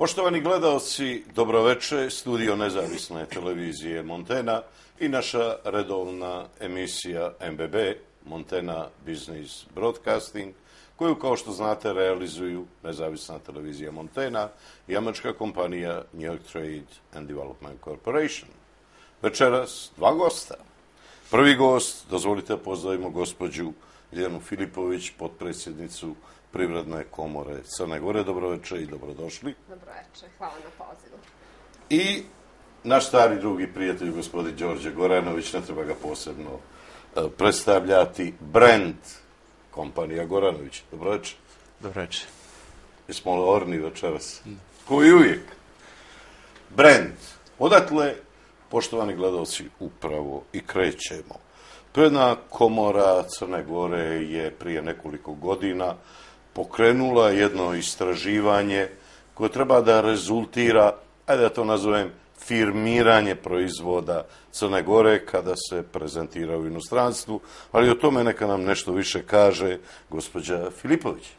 Poštovani gledaoci, dobroveče, studio nezavisne televizije Montena i naša redovna emisija MBB, Montena Business Broadcasting, koju, kao što znate, realizuju nezavisna televizija Montena i američka kompanija New York Trade and Development Corporation. Večeras dva gosta. Prvi gost, dozvolite pozdravimo gospođu Ljiljanu Filipović, potpredsjednicu Privredne komore Crne Gore. Dobroveče i dobrodošli. Dobroveče, hvala na pozivu. I naš stari drugi prijatelj, gospodin Đorđe Goranović, ne treba ga posebno predstavljati, brand kompanija Goranović. Dobroveče. Dobroveče. Jesmo li orni večeras? Ko i uvijek. Brand. Odatle, poštovani gledalci, upravo i krećemo. Privredna komora Crne Gore je prije nekoliko godina pokrenula jedno istraživanje koje treba da rezultira, ajde da to nazovem, firmiranje proizvoda Crne Gore kada se prezentira u inostranstvu, ali o tome neka nam nešto više kaže gospođa Filipović.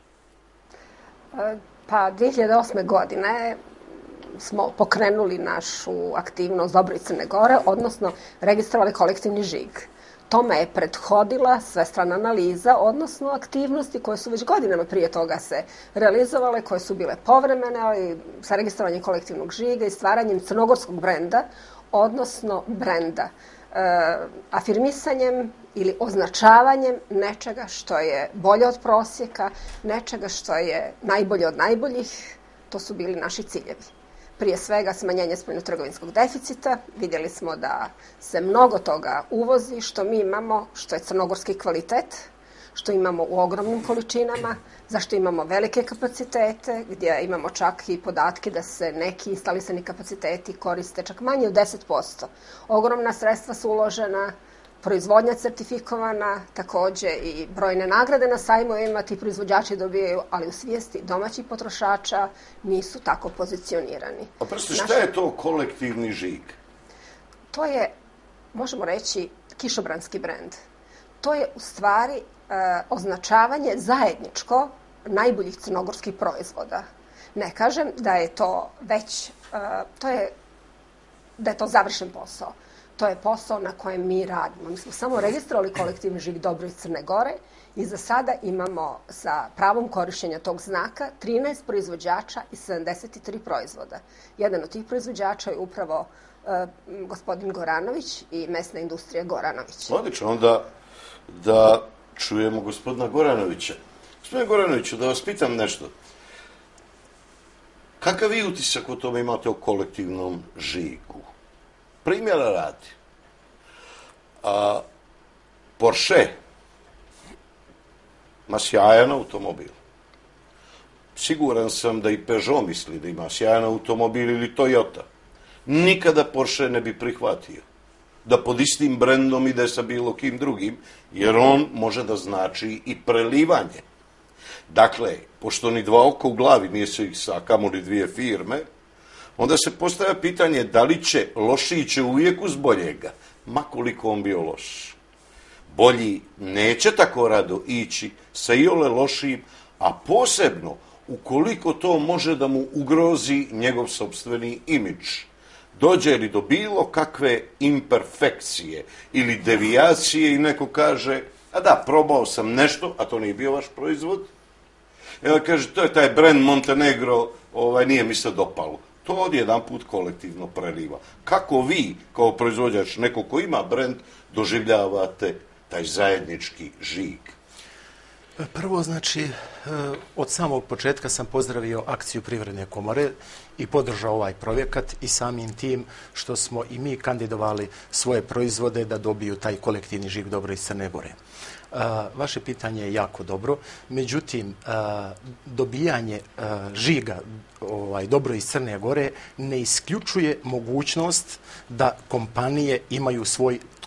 Pa 2008. godine smo pokrenuli našu aktivnost Dobro iz Crne Gore, odnosno registrovali kolektivni žig. Tome je prethodila svestrana analiza, odnosno aktivnosti koje su već godinama prije toga se realizovale, koje su bile povremene, ali sa registrovanjem kolektivnog žiga i stvaranjem crnogorskog brenda, odnosno brenda, afirmisanjem ili označavanjem nečega što je bolje od prosjeka, nečega što je najbolje od najboljih. To su bili naši ciljevi. Prije svega smanjenje spoljnotrgovinskog deficita. Vidjeli smo da se mnogo toga uvozi, što mi imamo, što je crnogorski kvalitet, što imamo u ogromnim količinama, zašto imamo velike kapacitete, gdje imamo čak i podatke da se neki instalisani kapaciteti koriste čak manje od 10%. Ogromna sredstva su uložena, proizvodnja certifikovana, također i brojne nagrade na sajmovima ti proizvođači dobijaju, ali u svijesti domaćih potrošača nisu tako pozicionirani. A prosto, šta je to kolektivni žig? To je, možemo reći, kišobranski brend. To je u stvari označavanje zajedničko najboljih crnogorskih proizvoda. Ne kažem da je to već, da je to završen posao. To je posao na kojem mi radimo. Mi smo samo registrovali kolektivni žig Dobro iz Crne Gore i za sada imamo sa pravom korištenja tog znaka 13 proizvođača i 73 proizvoda. Jedan od tih proizvođača je upravo gospodin Goranović i mesna industrija Goranović. Odlično, onda da čujemo gospodina Goranovića. Gospodine Goranoviću, da vas pitam nešto. Kakav vi utisak o tome imate o kolektivnom žigu? Primjera radi. Porsche ima sjajan automobil. Siguran sam da i Peugeot misli da ima sjajan automobil ili Toyota. Nikada Porsche ne bi prihvatio da pod istim brendom ide sa bilo kim drugim, jer on može da znači i prelivanje. Dakle, pošto ni dva oka u glavi nisu ih sa kamoli dvije firme, onda se postavlja pitanje da li će lošiji će uvijek uz boljega, makoliko on bio loš. Bolji neće tako rado ići sa iole lošijim, a posebno ukoliko to može da mu ugrozi njegov sopstveni imidž. Dođe li do bilo kakve imperfekcije ili devijacije i neko kaže, a da, probao sam nešto, a to nije bio vaš proizvod. I onda kaže, to je taj brand Montenegro, nije mi se dopalo. To odjedan put kolektivno preliva. Kako vi, kao proizvođač, neko ko ima brend, doživljavate taj zajednički žig? Prvo, znači, od samog početka sam pozdravio akciju Privredne komore i podržao ovaj projekat i samim tim što smo i mi kandidovali svoje proizvode da dobiju taj kolektivni žig Dobro iz Crne Gore. Vaše pitanje je jako dobro, međutim, dobijanje žiga Dobro iz Crne Gore ne isključuje mogućnost da kompanije imaju svoj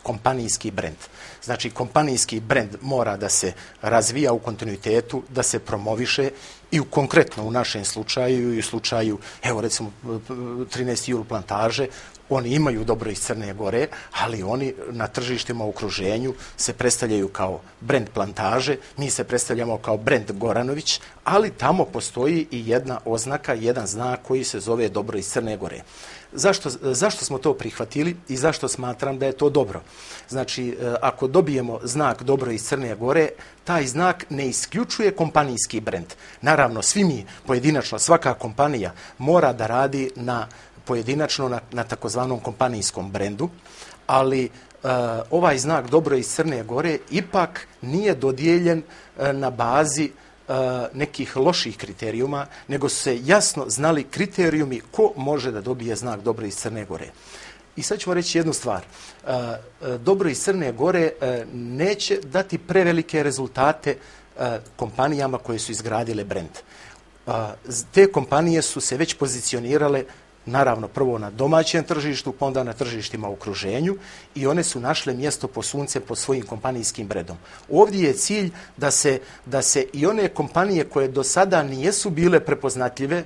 kompanijski brend. Znači, kompanijski brend mora da se razvija u kontinuitetu, da se promoviše i konkretno u našem slučaju i u slučaju, evo recimo 13. jul plantaže, oni imaju dobro iz Crne Gore, ali oni na tržištima u okruženju se predstavljaju kao brend plantaže, mi se predstavljamo kao brend Goranović, ali tamo postoji i jedna oznaka, jedan znak koji se zove dobro iz Crne Gore. Zašto smo to prihvatili i zašto smatram da je to dobro? Znači, ako dobijemo znak dobro iz Crne Gore, taj znak ne isključuje kompanijski brend. Naravno, svi mi pojedinačno, svaka kompanija mora da radi pojedinačno na takozvanom kompanijskom brendu, ali ovaj znak dobro iz Crne Gore ipak nije dodijeljen na bazi nekih loših kriterijuma, nego su se jasno znali kriterijumi ko može da dobije znak dobro iz Crne Gore. I sad ćemo reći jednu stvar. Dobro iz Crne Gore neće dati prevelike rezultate kompanijama koje su izgradile brend. Te kompanije su se već pozicionirale naravno prvo na domaćem tržištu, pa onda na tržištima u okruženju i one su našle mjesto po sunce pod svojim kompanijskim brendom. Ovdje je cilj da se i one kompanije koje do sada nijesu bile prepoznatljive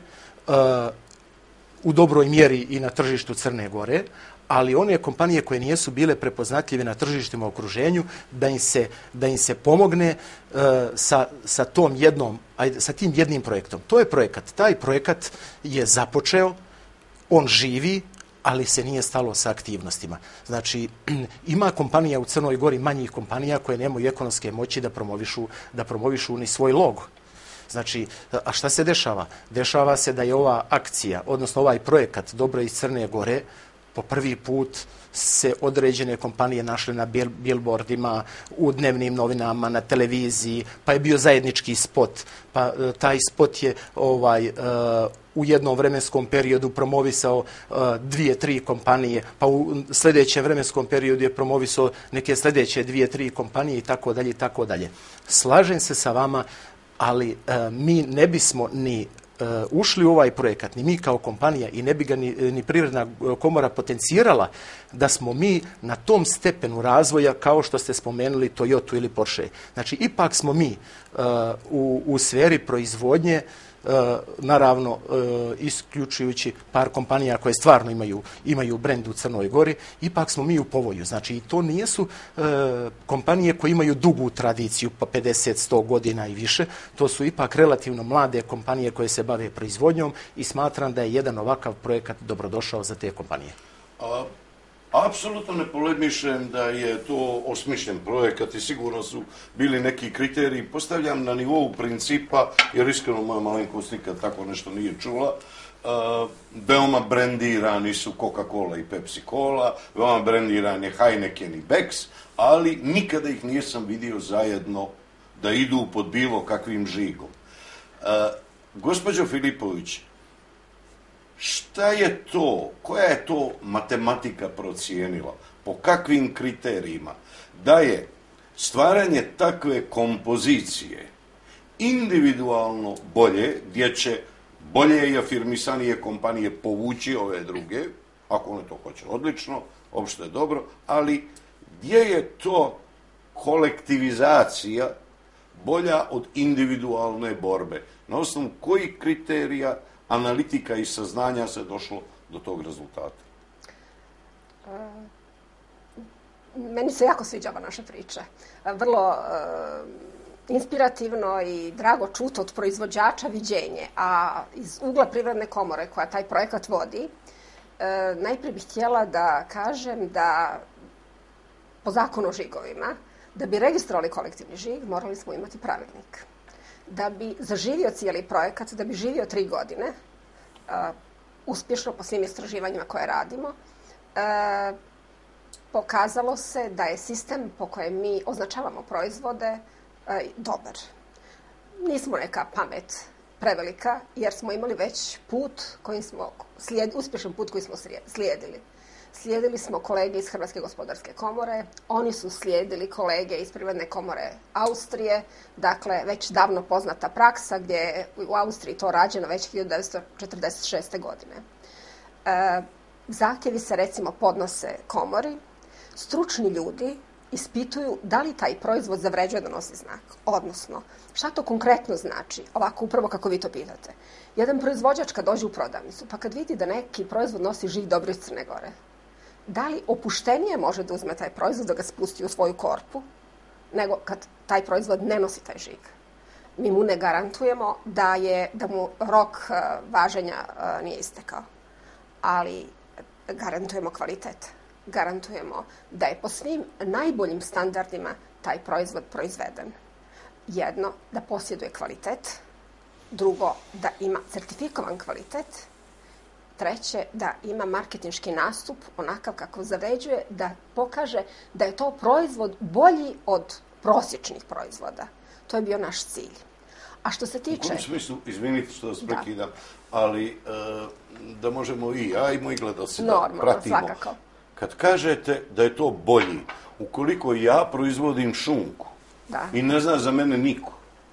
u dobroj mjeri i na tržištu Crne Gore, ali one kompanije koje nijesu bile prepoznatljive na tržištima u okruženju, da im se pomogne sa tim jednim projektom. To je projekat. Taj projekat je započeo, on živi, ali se nije stalo sa aktivnostima. Znači, ima kompanija u Crnoj Gori, manjih kompanija koje nemaju ekonomske moći da promovišu ni svoj logo. Znači, a šta se dešava? Dešava se da je ova akcija, odnosno ovaj projekat Dobro iz Crne Gore, po prvi put se određene kompanije našle na billboardima, u dnevnim novinama, na televiziji, pa je bio zajednički spot. Pa taj spot je u jednom vremenskom periodu promovisao 2-3 kompanije, pa u sljedećem vremenskom periodu je promovisao neke sljedeće 2-3 kompanije i tako dalje i tako dalje. Slažem se sa vama, ali mi ne bismo ni ušli u ovaj projekat, ni mi kao kompanija i ne bi ga ni Privredna komora potencirala da smo mi na tom stepenu razvoja kao što ste spomenuli Toyota ili Porsche. Znači, ipak smo mi u sferi proizvodnje, naravno isključujući par kompanija koje stvarno imaju brend u Crnoj Gori, ipak smo mi u povoju. Znači, to nijesu kompanije koje imaju dugu tradiciju, pa 50-100 godina i više. To su ipak relativno mlade kompanije koje se bave proizvodnjom i smatram da je jedan ovakav projekat dobrodošao za te kompanije. Apsolutno ne polemišem da je to osmišljen projekat i sigurno su bili neki kriteriji. Postavljam na nivou principa, jer iskreno moja malenkost nikad tako nešto nije čula. Veoma brendirani su Coca-Cola i Pepsi-Cola, veoma brendiran je Heineken i Beck's, ali nikada ih nisam vidio zajedno da idu pod bilo kakvim žigom. Gospođo Filipović, šta je to, koja je to matematika procijenila, po kakvim kriterijima, da je stvaranje takve kompozicije individualno bolje, gdje će bolje i afirmisanije kompanije povući ove druge, ako one to hoće odlično, opšte je dobro, ali gdje je to kolektivizacija bolja od individualne borbe? Na osnovu kojih kriterija, analitika i saznanja se došlo do tog rezultata? Meni se jako sviđa ova naša priča. Vrlo inspirativno i drago čuti od proizvođača viđenje. A iz ugla Privredne komore koja taj projekat vodi, najprije bih htjela da kažem da po zakonu o žigovima, da bi registrovali kolektivni žig, morali smo imati pravilnik. Da bi zaživio cijeli projekat, da bi živio 3 godine, uspješno po svim istraživanjima koje radimo, pokazalo se da je sistem po kojem mi označavamo proizvode dobar. Nismo neka pamet prevelika, jer smo imali već uspješan put koji smo slijedili. Slijedili smo kolege iz Hrvatske gospodarske komore, oni su slijedili kolege iz Privredne komore Austrije, dakle već davno poznata praksa gdje je u Austriji to rađeno već 1946. godine. Zahtjevi se recimo podnose komori, stručni ljudi ispituju da li taj proizvod zavređuje da nosi znak. Odnosno, šta to konkretno znači? Ovako, upravo kako vi to pitate. Jedan proizvođač kad dođe u prodavnicu, pa kad vidi da neki proizvod nosi žig dobro iz Crne Gore, da li opuštenije može da uzme taj proizvod, da ga spusti u svoju korpu, nego kad taj proizvod ne nosi taj žig? Mi mu ne garantujemo da mu rok važenja nije istekao, ali garantujemo kvalitet. Garantujemo da je po svim najboljim standardima taj proizvod proizveden. Jedno, da posjeduje kvalitet. Drugo, da ima certifikovan kvalitet. Treće, da ima marketinški nastup onakav kako zavređuje, da pokaže da je to proizvod bolji od prosječnih proizvoda. To je bio naš cilj. A što se tiče... U kom smislu, izvinite što vas prekidam, ali da možemo i ja i moji gledaoci da pratimo. Svakako. Kad kažete da je to bolji, ukoliko ja proizvodim šunku i ne zna za mene niko,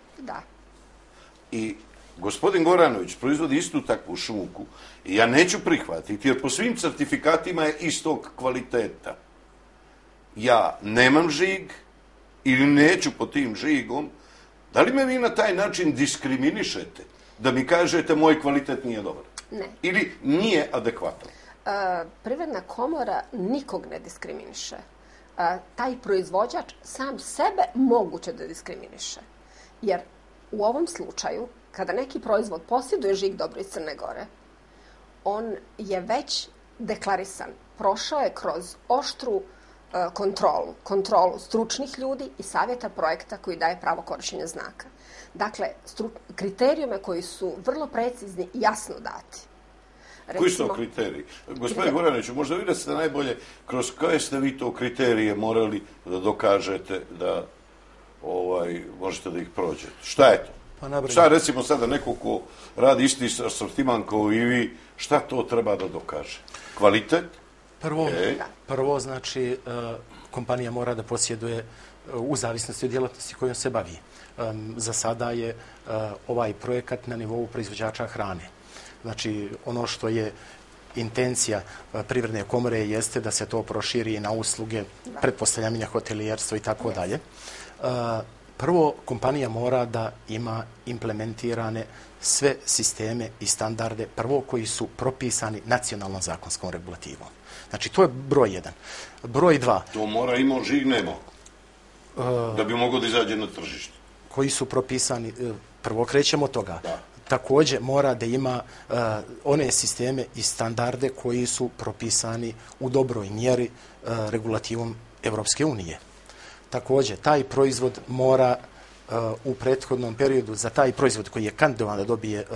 i gospodin Goranović proizvodi istu takvu šunku i ja neću prihvatiti, jer po svim certifikatima je istog kvaliteta. Ja nemam žig ili neću po tim žigom, da li me vi na taj način diskriminišete? Da mi kažete moj kvalitet nije dobar? Ne. Ili nije adekvatan? Privredna komora nikog ne diskriminiše. Taj proizvođač sam sebe moguće da diskriminiše. Jer u ovom slučaju, kada neki proizvod posjeduje žig dobro iz Crne Gore, on je već deklarisan. Prošao je kroz oštru kontrolu stručnih ljudi i savjeta projekta koji daje pravo korišćenja znaka. Dakle, kriterijume koji su vrlo precizni i jasno dati. Koji su to kriteriji? Gospodin Goranoviću, možda vi da ste najbolje, kroz koje ste vi to kriterije morali da dokažete da možete da ih prođete? Šta je to? Šta recimo sada neko ko radi isti asortiman kao i vi, šta to treba da dokaže? Kvalitet? Prvo, znači, kompanija mora da posjeduje u zavisnosti od djelatnosti kojom se bavi. Za sada je ovaj projekat na nivou proizvođača hrane. Znači, ono što je intencija Privredne komore jeste da se to proširi na usluge, pretpostavljanja hotelijerstva i tako dalje. Prvo, kompanija mora da ima implementirane sve sisteme i standarde, prvo koji su propisani nacionalnom zakonskom regulativom. Znači, to je broj 1. Broj 2. To mora imao žig, nema. Da bi mogao da izađe na tržište. Koji su propisani, prvo krećemo od toga. Također mora da ima one sisteme i standarde koji su propisani u dobroj mjeri regulativom Evropske unije. Također, taj proizvod mora u prethodnom periodu, za taj proizvod koji je kandidovan da dobije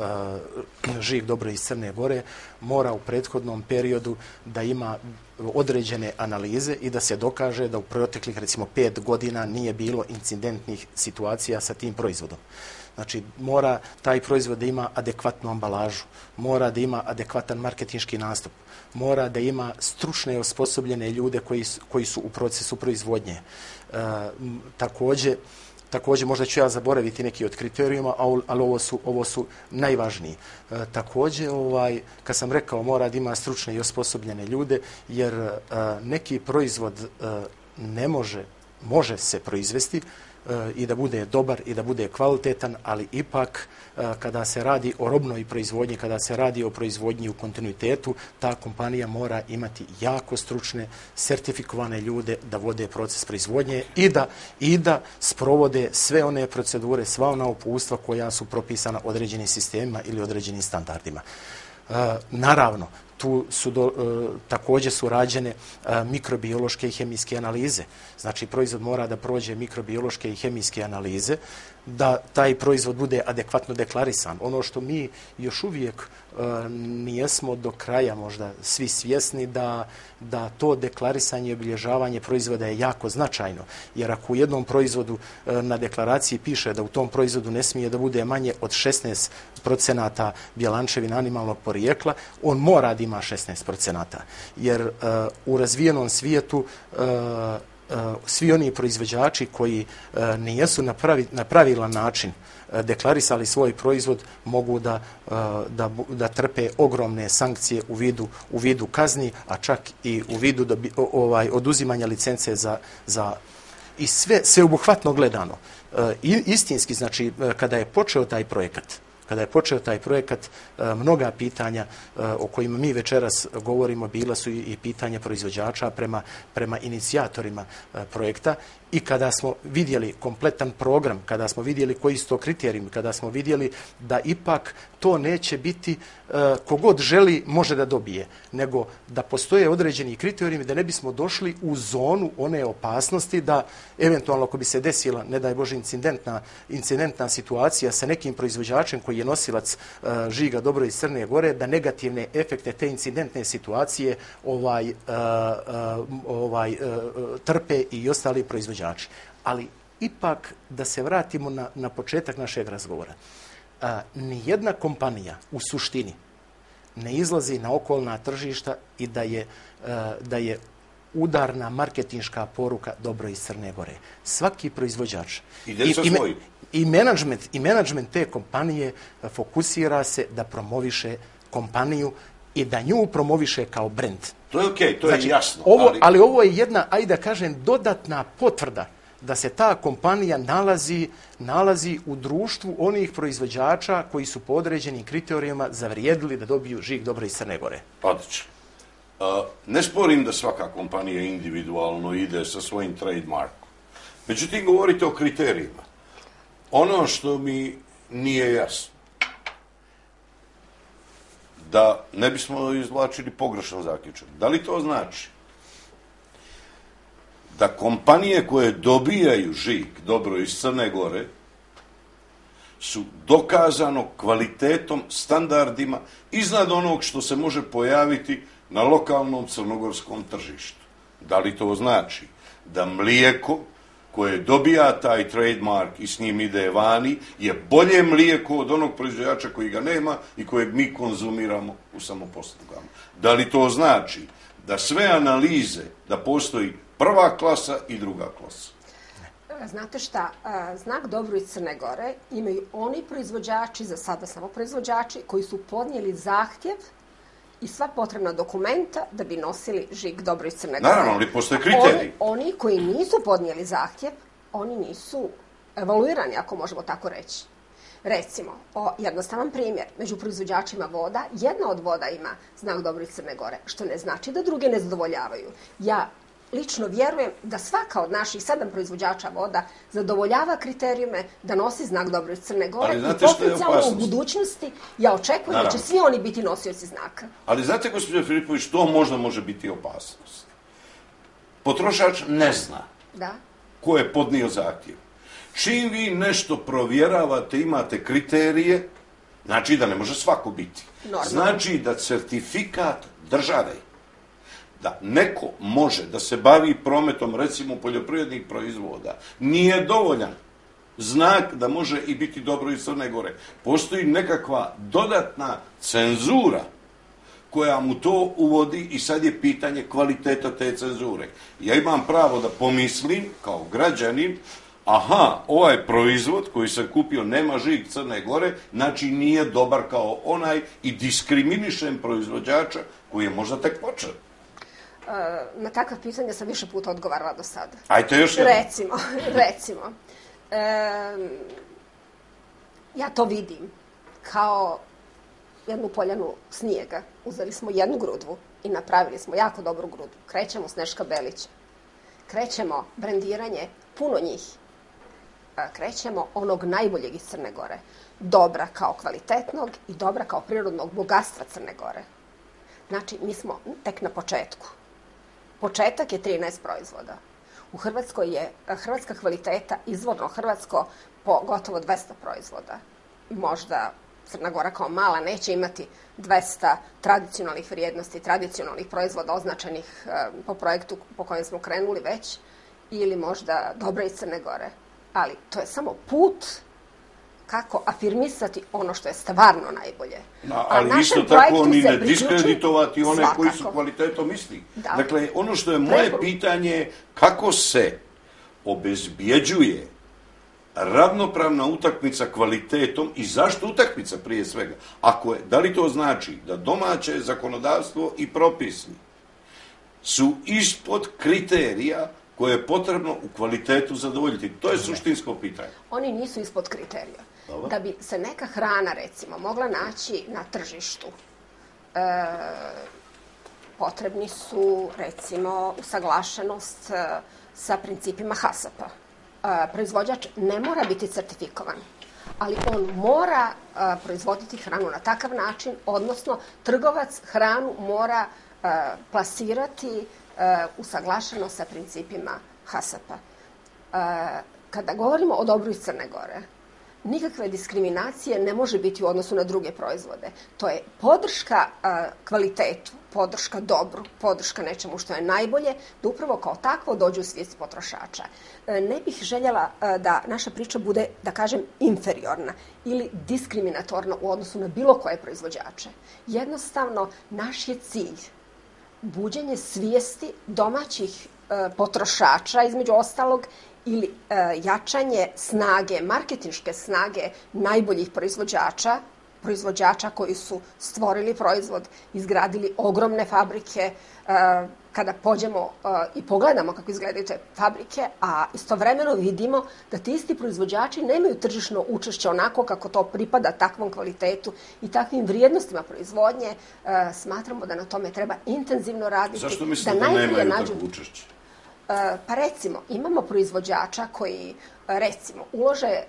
žig dobro iz Crne Gore, mora u prethodnom periodu da ima određene analize i da se dokaže da u proteklih, recimo, 5 godina nije bilo incidentnih situacija sa tim proizvodom. Znači, mora taj proizvod da ima adekvatnu ambalažu, mora da ima adekvatan marketinški nastup, mora da ima stručne i osposobljene ljude koji su u procesu proizvodnje. Također, možda ću ja zaboraviti neki od kriterijuma, ali ovo su najvažniji. Također, kad sam rekao, mora da ima stručne i osposobljene ljude, jer neki proizvod može se proizvesti i da bude dobar i da bude kvalitetan, ali ipak kada se radi o robnoj proizvodnji, kada se radi o proizvodnji u kontinuitetu, ta kompanija mora imati jako stručne, sertifikovane ljude da vode proces proizvodnje i da sprovode sve one procedure, sva ona uputstva koja su propisana određenim sistemima ili određenim standardima. Naravno, tu također su rađene mikrobiološke i hemijske analize. Znači, proizvod mora da prođe mikrobiološke i hemijske analize, da taj proizvod bude adekvatno deklarisan. Ono što mi još uvijek nijesmo do kraja možda svi svjesni da to deklarisanje i obilježavanje proizvoda je jako značajno. Jer ako u jednom proizvodu na deklaraciji piše da u tom proizvodu ne smije da bude manje od 16% bjelančevina animalnog porijekla, on mora da ima 16%. Jer u razvijenom svijetu svi oni proizvođači koji nijesu na pravilan način deklarisali svoj proizvod mogu da trpe ogromne sankcije u vidu kazni, a čak i u vidu oduzimanja licence za i sveobuhvatno gledano. Istinski, znači, kada je počeo taj projekat, mnoga pitanja o kojima mi večeras govorimo bila su i pitanja proizvođača prema inicijatorima projekta, i kada smo vidjeli kompletan program, kada smo vidjeli koji su to kriterijumi, kada smo vidjeli da ipak to neće biti kogod želi može da dobije, nego da postoje određeni kriterijumi da ne bismo došli u zonu one opasnosti da eventualno ako bi se desila, ne daj Bože, incidentna situacija sa nekim proizvođačem koji je nosilac žiga dobro iz Crne Gore, da negativne efekte te incidentne situacije trpe i ostali proizvođači. Ali ipak da se vratimo na početak našeg razgovora. Nijedna kompanija u suštini ne izlazi na okolna tržišta i da je udarna marketinška poruka dobro iz Crne Gore. Svaki proizvođač i menadžment te kompanije fokusira se da promoviše kompaniju i da nju promoviše kao brend. To je okej, to je jasno. Ali ovo je jedna, ajde da kažem, dodatna potvrda da se ta kompanija nalazi u društvu onih proizvođača koji su po određenim kriterijima zavrijedili da dobiju žig dobro iz Crne Gore. Odlično. Ne sporim da svaka kompanija individualno ide sa svojim trademarkom. Međutim, govorite o kriterijima. Ono što mi nije jasno, da ne bismo izvlačili pogrešan zaključak. Da li to znači da kompanije koje dobijaju žig dobro iz Crne Gore su dokazano kvalitetom, standardima iznad onog što se može pojaviti na lokalnom crnogorskom tržištu? Da li to znači da mlijeko koje dobija taj trademark i s njim ide vani je bolje mlijeko od onog proizvođača koji ga nema i kojeg mi konzumiramo u samoposlugama? Da li to znači da sve analize, da postoji prva klasa i druga klasa? Znate šta, znak dobro iz Crne Gore imaju oni proizvođači, za sada samo proizvođači, koji su podnijeli zahtjev i sva potrebna dokumenta da bi nosili žig dobro iz Crne Gore. Naravno, ali postoje kriteriji. Oni koji nisu podnijeli zahtjev, oni nisu evaluirani, ako možemo tako reći. Recimo, jednostavan primjer, među proizvođačima voda, jedna od voda ima znak dobro iz Crne Gore, što ne znači da druge ne zadovoljavaju. Ja lično vjerujem da svaka od naših 7 proizvođača voda zadovoljava kriterijume da nosi znak dobro iz Crne Gore i potencijalno u budućnosti ja očekujem da će svi oni biti nosioci znaka. Ali znate, gospođo Filipović, to možda može biti opasnost. Potrošač ne zna ko je podnio zahtjev. Čim vi nešto provjeravate, imate kriterije, znači da ne može svako biti. Znači da certifikat države da neko može da se bavi prometom, recimo, poljoprivrednih proizvoda, nije dovoljan znak da može i biti dobro iz Crne Gore. Postoji nekakva dodatna cenzura koja mu to uvodi i sad je pitanje kvaliteta te cenzure. Ja imam pravo da pomislim kao građanin, aha, ovaj proizvod koji sam kupio nema žig Crne Gore, znači nije dobar kao onaj i diskriminišem proizvođača koji je možda tek počeo. Na takva pitanja sam više puta odgovarala do sada. Ajde još jedno. Recimo. Ja to vidim kao jednu poljanu snijega. Uzeli smo jednu grudvu i napravili smo jako dobru grudvu. Krećemo Sneška Belića. Krećemo brendiranje, puno njih. Krećemo onog najboljeg iz Crne Gore. Dobra kao kvalitetnog i dobra kao prirodnog bogatstva Crne Gore. Znači, mi smo tek na početku. Početak je 13 proizvoda. U Hrvatskoj je hrvatska kvaliteta, izvorno hrvatsko, po gotovo 200 proizvoda. Možda Crna Gora kao mala neće imati 200 tradicionalnih vrijednosti, tradicionalnih proizvoda označenih po projektu po kojem smo krenuli već, ili možda dobra iz Crne Gore. Ali to je samo put kako afirmisati ono što je stvarno najbolje. Ali isto tako ni ne diskreditovati one koji su kvalitetom isti. Dakle, ono što je moje pitanje, kako se obezbjeđuje ravnopravna utakmica kvalitetom i zašto utakmica prije svega? Da li to znači da domaće zakonodavstvo i propisi su ispod kriterija koje je potrebno u kvalitetu zadovoljiti? To je suštinsko pitanje. Oni nisu ispod kriterija. Da bi se neka hrana, recimo, mogla naći na tržištu, potrebni su, recimo, usaglašenost sa principima HACCP-a. Proizvođač ne mora biti certifikovan, ali on mora proizvoditi hranu na takav način, odnosno trgovac hranu mora plasirati usaglašeno sa principima HACCP-a. Kada govorimo o dobru iz Crne Gore, nikakve diskriminacije ne može biti u odnosu na druge proizvode. To je podrška kvalitetu, podrška dobru, podrška nečemu što je najbolje, da upravo kao takvo dođe u svijest potrošača. Ne bih željela da naša priča bude, da kažem, inferiorna ili diskriminatorna u odnosu na bilo koje proizvođače. Jednostavno, naš je cilj buđenje svijesti domaćih potrošača, između ostalog, ili jačanje snage, marketinške snage najboljih proizvođača koji su stvorili proizvod, izgradili ogromne fabrike. Kada pođemo i pogledamo kako izgledaju te fabrike, a istovremeno vidimo da ti isti proizvođači nemaju tržišno učešće onako kako to pripada takvom kvalitetu i takvim vrijednostima proizvodnje, smatramo da na tome treba intenzivno raditi. Zašto mislite da nemaju takvo učešće? Pa recimo, imamo proizvođača koji, recimo, ulože,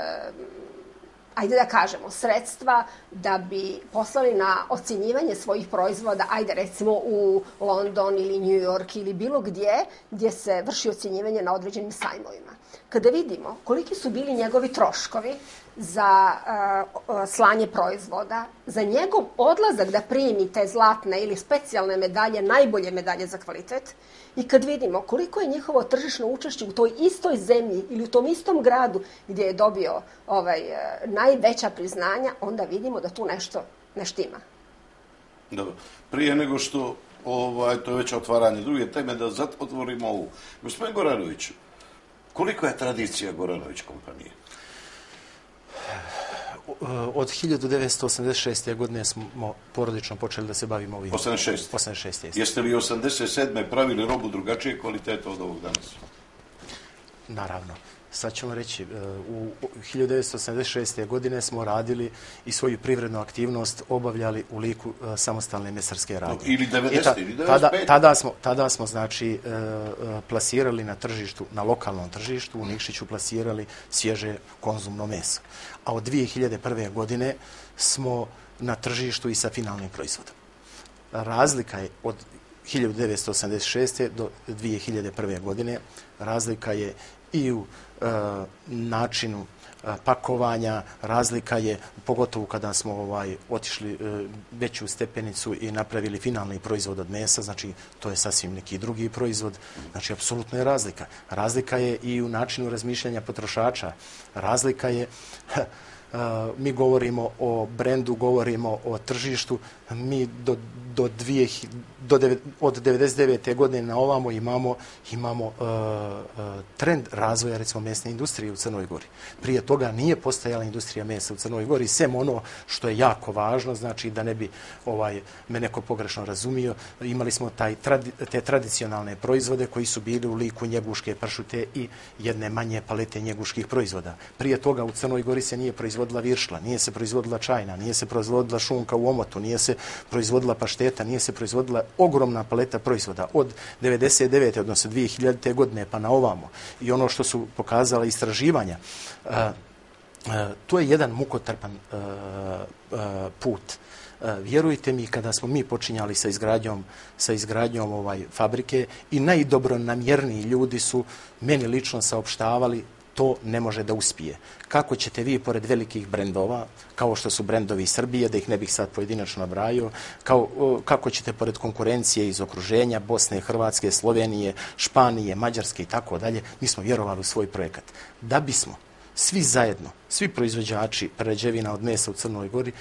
ajde da kažemo, sredstva da bi poslali na ocjenjivanje svojih proizvoda, ajde recimo u London ili New York ili bilo gdje se vrši ocjenjivanje na određenim sajmovima. Kada vidimo koliki su bili njegovi troškovi za slanje proizvoda, za njegov odlazak da primi te zlatne ili specijalne medalje, najbolje medalje za kvalitet, i kad vidimo koliko je njihovo tržišno učešće u toj istoj zemlji ili u tom istom gradu gdje je dobio najveća priznanja, onda vidimo da tu nešto ne štima. Dobro. Prije nego što, to je već otvaranje druge teme, da otvorimo ovu. Gospodin Goranović, koliko je tradicija Goranović kompanije? Od 1986. godine smo porodično počeli da se bavimo ovim. 86. Jeste li 87. pravili robu drugačije kvalitete od ovog danas? Naravno. Sad ćemo reći, u 1986. godine smo radili i svoju privrednu aktivnost obavljali u liku samostalne mesarske radnje. Ili 90. ili 95. Tada smo, znači, plasirali na tržištu, na lokalnom tržištu, u Nikšiću plasirali svježe konzumno meso. A od 2001. godine smo na tržištu i sa finalnim proizvodom. Razlika je od 1986. do 2001. godine, razlika je i u načinu pakovanja, razlika je, pogotovo kada smo otišli veću stepenicu i napravili finalni proizvod od mesa, znači to je sasvim neki drugi proizvod, znači apsolutno je razlika. Razlika je i u načinu razmišljanja potrošača, razlika je, mi govorimo o brendu, govorimo o tržištu, mi od 99. godine na ovamo imamo trend razvoja, recimo, mesne industrije u Crnoj Gori. Prije toga nije postojala industrija mesa u Crnoj Gori, sem ono što je jako važno, znači da ne bi me neko pogrešno razumio, imali smo te tradicionalne proizvode koji su bili u liku njeguške pršute i jedne manje palete njeguških proizvoda. Prije toga u Crnoj Gori se nije proizvodila viršla, nije se proizvodila čajna, nije se proizvodila šunka u omotu, nije se proizvodila pašteta, nije se proizvodila ogromna paleta proizvoda od 99. odnosno 2000. godine pa na ovamo. I ono što su pokazala istraživanja, to je jedan mukotrpan put. Vjerujte mi, kada smo mi počinjali sa izgradnjom fabrike, i najdobronamjerniji ljudi su meni lično saopštavali to ne može da uspije. Kako ćete vi, pored velikih brendova, kao što su brendovi Srbije, da ih ne bih sad pojedinačno nabrajao, kako ćete pored konkurencije iz okruženja Bosne, Hrvatske, Slovenije, Španije, Mađarske i tako dalje, mi smo vjerovali u svoj projekat. Da bismo svi zajedno, svi proizvođači prerađevina od mesa u Crnoj Gori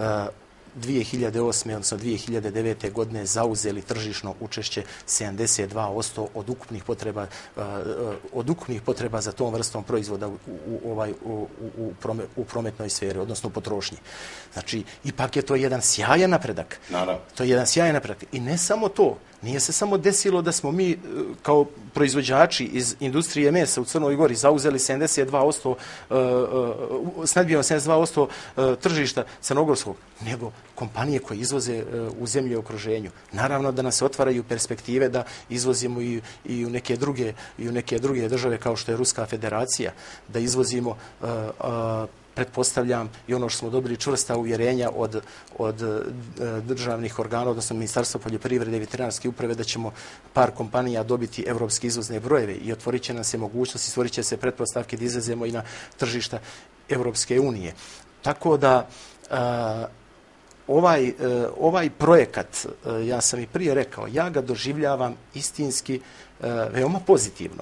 2008. odnosno 2009. godine zauzeli tržišno učešće 72% od ukupnih potreba za tom vrstom proizvoda u prometnoj sferi, odnosno u potrošnji. Znači, ipak je to jedan sjajan napredak. Naravno. To je jedan sjajan napredak. I ne samo to, nije se samo desilo da smo mi kao proizvođači iz industrije mesa u Crnoj Gori zauzeli 72%, snadbijemo 72% tržišta crnogorskog, nego kompanije koje izvoze u zemlje u okruženju. Naravno da nas otvaraju perspektive da izvozimo i u neke druge države kao što je Ruska federacija, da izvozimo pretpostavljam i ono što smo dobili čvrsta uvjerenja od državnih organa, odnosno Ministarstva poljoprivrede i veterinarske uprave, da ćemo par kompanija dobiti evropske izvozne brojeve i otvorit će nam se mogućnosti, stvorit će se pretpostavke da izlazimo i na tržišta Evropske unije. Tako da ovaj projekat, ja sam i prije rekao, ja ga doživljavam istinski veoma pozitivno.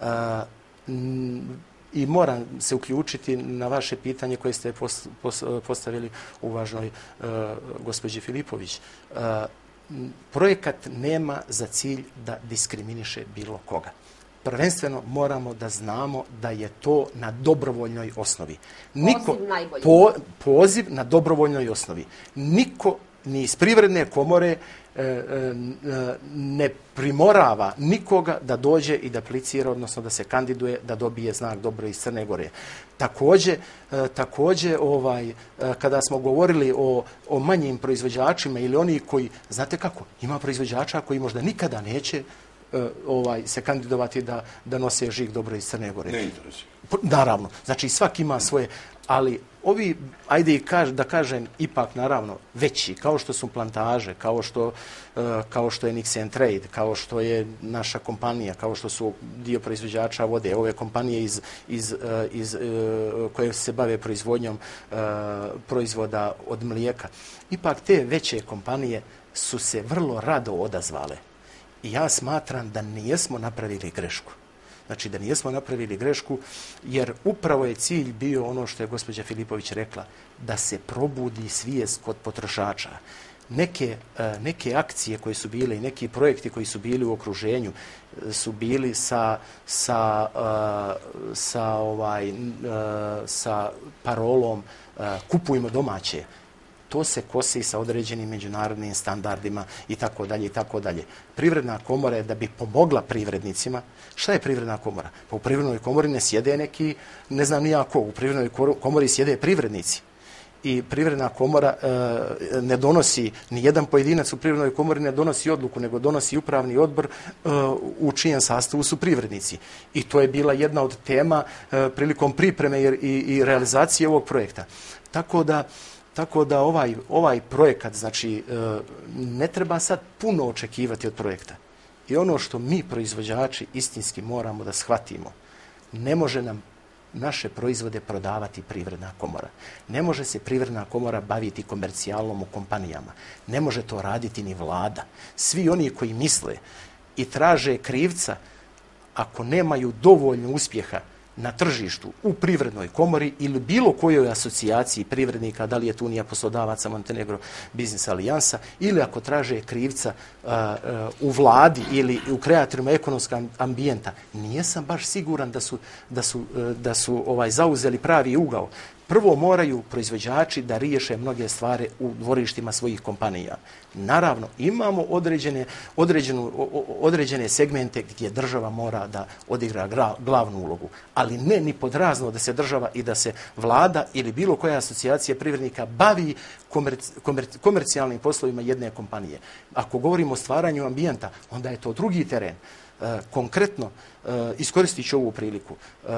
I moram se uključiti na vaše pitanje koje ste postavili uvažnoj gospođi Filipović. Projekat nema za cilj da diskriminiše bilo koga. Prvenstveno moramo da znamo da je to na dobrovoljnoj osnovi. Poziv na dobrovoljnoj osnovi. Niko ni iz Privredne komore ne primorava nikoga da dođe i da aplicira, odnosno da se kandiduje, da dobije znak dobro iz Crne Gore. Također, kada smo govorili o manjim proizvođačima ili oni koji, znate kako, ima proizvođača koji možda nikada neće se kandidovati da nose žig dobro iz Crne Gore. Ne interesuje. Naravno, znači svak ima svoje, ali ovi, ajde da kažem, ipak naravno veći, kao što su Plantaže, kao što je Nixen Trade, kao što je naša kompanija, kao što su dio proizvođača vode, ove kompanije koje se bave proizvodnjom proizvoda od mlijeka. Ipak te veće kompanije su se vrlo rado odazvale. I ja smatram da nijesmo napravili grešku. Znači da nijesmo napravili grešku, jer upravo je cilj bio ono što je gospođa Filipović rekla, da se probudi svijest kod potrošača. Neke akcije koje su bile i neki projekti koji su bili u okruženju su bili sa parolom kupujmo domaće. To se kosi sa određenim međunarodnim standardima i tako dalje i tako dalje. Privredna komora je da bi pomogla privrednicima. Šta je Privredna komora? Pa u Privrednoj komori ne sjede neki, ne znam ni ja ko, u Privrednoj komori sjede privrednici. I Privredna komora ne donosi, ni jedan pojedinac u Privrednoj komori ne donosi odluku, nego donosi upravni odbor u čijem sastavu su privrednici. I to je bila jedna od tema prilikom pripreme i realizacije ovog projekta. Tako da ovaj projekat, znači, ne treba sad puno očekivati od projekta. I ono što mi, proizvođači, istinski moramo da shvatimo, ne može nam naše proizvode prodavati Privredna komora. Ne može se Privredna komora baviti komercijalom u kompanijama. Ne može to raditi ni vlada. Svi oni koji misle i traže krivca, ako nemaju dovoljno uspjeha na tržištu u Privrednoj komori ili bilo kojoj asocijaciji privrednika, da li je to Unija poslodavaca, Montenegro Biznis Alijansa, ili ako traže krivca u vladi ili u kreatorima ekonomskog ambijenta, nisam baš siguran da su zauzeli pravi ugao. Prvo moraju proizvođači da riješe mnoge stvari u dvorištima svojih kompanija. Naravno, imamo određene segmente gdje država mora da odigra glavnu ulogu, ali ne ni pod razno da se država i da se vlada ili bilo koja asocijacija privrednika bavi komercijalnim poslovima jedne kompanije. Ako govorimo o stvaranju ambijenta, onda je to drugi teren. Konkretno, iskoristit ću ovu priliku.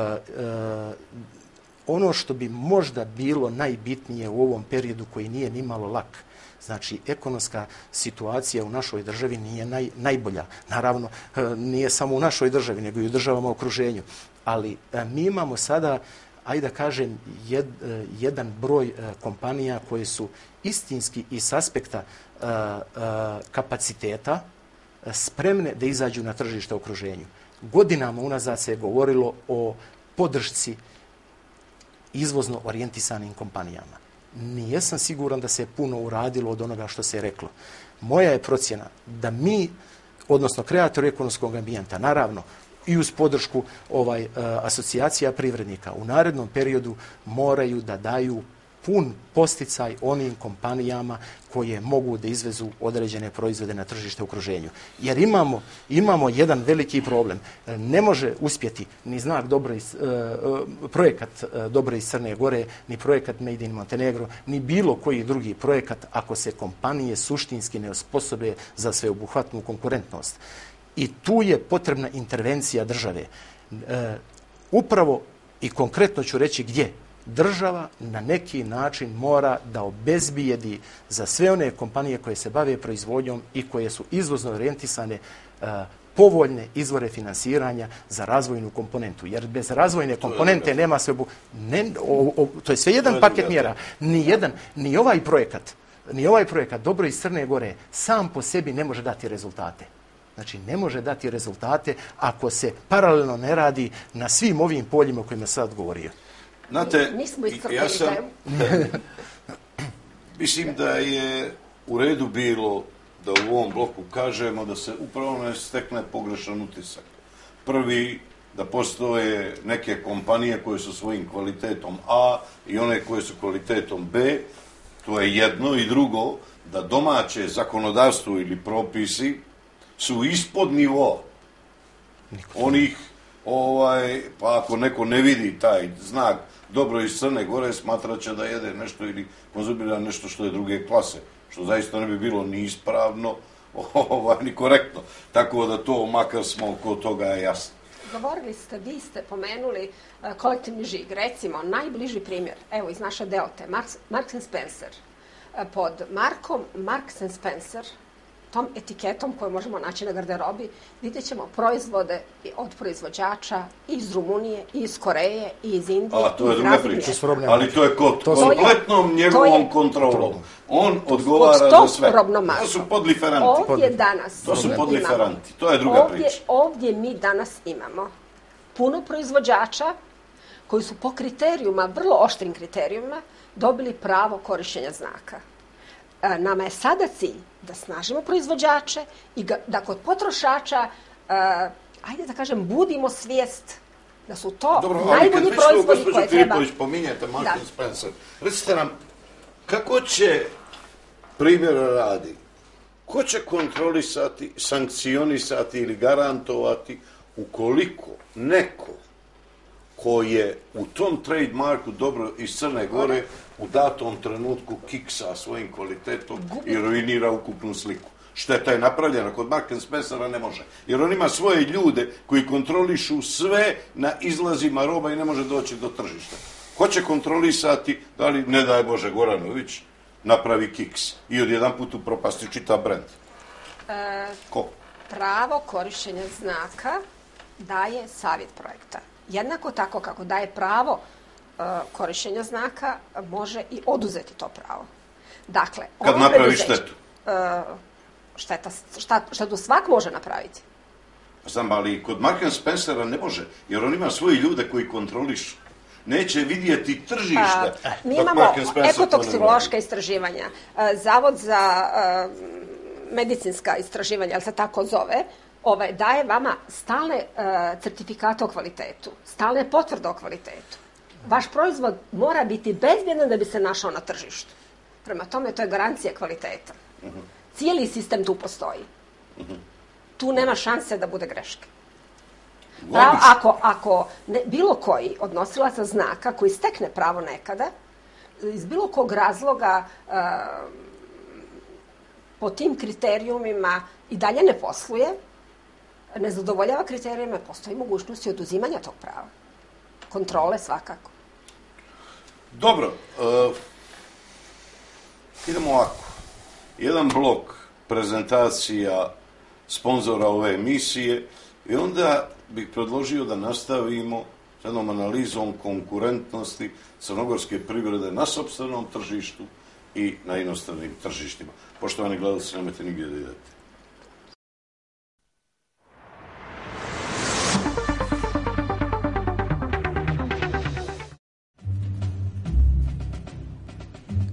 Ono što bi možda bilo najbitnije u ovom periodu koji nije nimalo lak, znači ekonomska situacija u našoj državi nije najbolja. Naravno, nije samo u našoj državi, nego i u državama u okruženju. Ali mi imamo sada, ajde da kažem, jedan broj kompanija koje su istinski i s aspekta kapaciteta spremne da izađu na tržište u okruženju. Godinama unazad se je govorilo o podršci izvozno orijentisanim kompanijama. Nijesam siguran da se je puno uradilo od onoga što se je reklo. Moja je procjena da mi, odnosno kreatori ekonomskog ambijenta, naravno, i uz podršku asocijacija privrednika u narednom periodu moraju da daju pun posticaj onim kompanijama koje mogu da izvezu određene proizvode na tržište u okruženju. Jer imamo jedan veliki problem. Ne može uspjeti ni projekat Dobro iz Crne Gore, ni projekat Made in Montenegro, ni bilo koji drugi projekat ako se kompanije suštinski ne osposobe za sveobuhvatnu konkurentnost. I tu je potrebna intervencija države. Upravo i konkretno ću reći gdje. Država na neki način mora da obezbijedi za sve one kompanije koje se bave proizvodnjom i koje su izvozno orijentisane povoljne izvore finansiranja za razvojnu komponentu. Jer bez razvojne komponente nema sve... To je sve jedan paket mjera. Ni ovaj projekat Dobro iz Crne Gore sam po sebi ne može dati rezultate. Znači, ne može dati rezultate ako se paralelno ne radi na svim ovim poljima o kojima sad govorio. Znate, mislim da je u redu bilo da u ovom bloku kažemo da se upravo ne stekne pogrešan utisak. Prvi, da postoje neke kompanije koje su svojim kvalitetom A i one koje su kvalitetom B, to je jedno, i drugo, da domaće zakonodavstvo ili propisi su ispod nivoa onih, pa ako neko ne vidi taj znak Dobro iz Crne Gore, smatrat će da jede nešto ili konzumira nešto što je druge klase, što zaista ne bi bilo ni ispravno, ni korektno. Tako da to, makar smo kod toga, je jasno. Govorili ste, vi ste pomenuli kolektivni žig. Recimo, najbliži primjer, evo iz naše Delte, Marks & Spencer. Pod markom Marks & Spencer, tom etiketom koju možemo naći na garderobi, vidjet ćemo proizvode od proizvođača iz Rumunije, iz Koreje, iz Indije. To je druga priča, ali to je kod kompletnom njegovom kontrolom. On odgovara za sve. To su podliferanti. To je druga priča. Ovdje mi danas imamo puno proizvođača koji su po kriterijuma, vrlo oštrim kriterijuma, dobili pravo korištenja znaka. Nama je sada cilj da snažimo proizvođače i da kod potrošača, ajde da kažem, budimo svijest da su to najbolji proizvodi koje treba... Gospođo Filipović, pominjete Marks & Spencer. Recite nam, kako će, primjera radi, ko će kontrolisati, sankcionisati ili garantovati ukoliko neko ko je u tom trademarku Dobro iz Crne Gore u datom trenutku kiksa svojim kvalitetom i ruinira ukupnu sliku. Šteta je napravljena, kod Marks & Spencera ne može. Jer on ima svoje ljude koji kontrolišu sve na izlazima roba i ne može doći do tržišta. Ko će kontrolisati da li, ne daj Bože, Goranović napravi kiks i odjedan put upropasti čitav brend? Ko? Pravo korištenja znaka daje savjet projekta. Jednako tako kako daje pravo korištenja znaka, može i oduzeti to pravo. Dakle, kad napravi štetu? Štetu svak može napraviti. Znam, ali kod Marks & Spencera ne može, jer on ima svoje ljude koji kontrolišu. Neće vidjeti tržište. Mi imamo ekotoksikološka istraživanja. Zavod za medicinska istraživanja, ali se tako zove, daje vama stalne certifikate o kvalitetu, stalne potvrde o kvalitetu. Vaš proizvod mora biti bezbjedan da bi se našao na tržištu. Prema tome, to je garancija kvaliteta. Cijeli sistem tu postoji. Tu nema šanse da bude greške. Ako bilo koji od nosilaca znaka koji stekne pravo nekada, iz bilo kog razloga po tim kriterijumima i dalje ne posluje, ne zadovoljava kriterijima, postoji mogućnost i oduzimanja tog prava. Kontrole svakako. Dobro. Idemo ovako. Jedan blok prezentacija sponzora ove emisije i onda bih predložio da nastavimo s jednom analizom konkurentnosti crnogorske privrede na sopstvenom tržištu i na inostranim tržištima. Poštovani gledalci, nemojte nigdje da idete.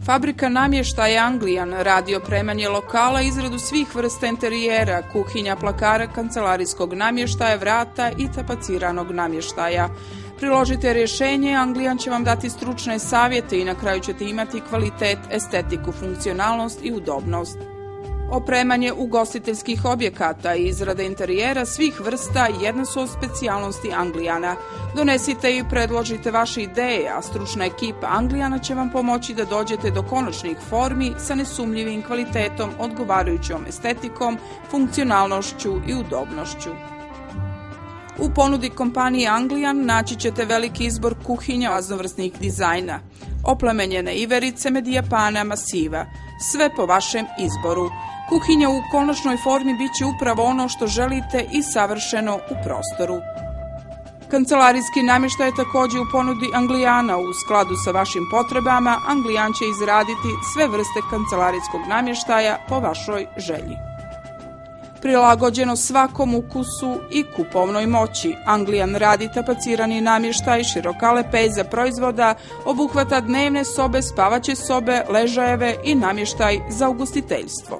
Fabrika namještaja Anglijan radi opremanje lokala, izradu svih vrsta interijera, kuhinja, plakara, kancelarijskog namještaja, vrata i tapaciranog namještaja. Priložite rješenje, Anglijan će vam dati stručne savjete i na kraju ćete imati kvalitet, estetiku, funkcionalnost i udobnost. Opremanje ugostiteljskih objekata i izrada interijera svih vrsta jedna su od specijalnosti Anglijana. Donesite i predložite vaše ideje, a stručna ekipa Anglijana će vam pomoći da dođete do konačnih formi sa nesumnjivim kvalitetom, odgovarajućom estetikom, funkcionalnošću i udobnošću. U ponudi kompanije Anglijan naći ćete veliki izbor kuhinja raznovrsnih dizajna, oplemenjene iverice, medijapana, masiva, sve po vašem izboru. Kuhinja u konačnoj formi bit će upravo ono što želite i savršeno u prostoru. Kancelarijski namještaj je također u ponudi Anglijana. U skladu sa vašim potrebama, Anglijan će izraditi sve vrste kancelarijskog namještaja po vašoj želji. Prilagođeno svakom ukusu i kupovnoj moći, Anglijan radi tapacirani namještaj, široka lepeza proizvoda, obuhvata dnevne sobe, spavaće sobe, ležajeve i namještaj za ugostiteljstvo.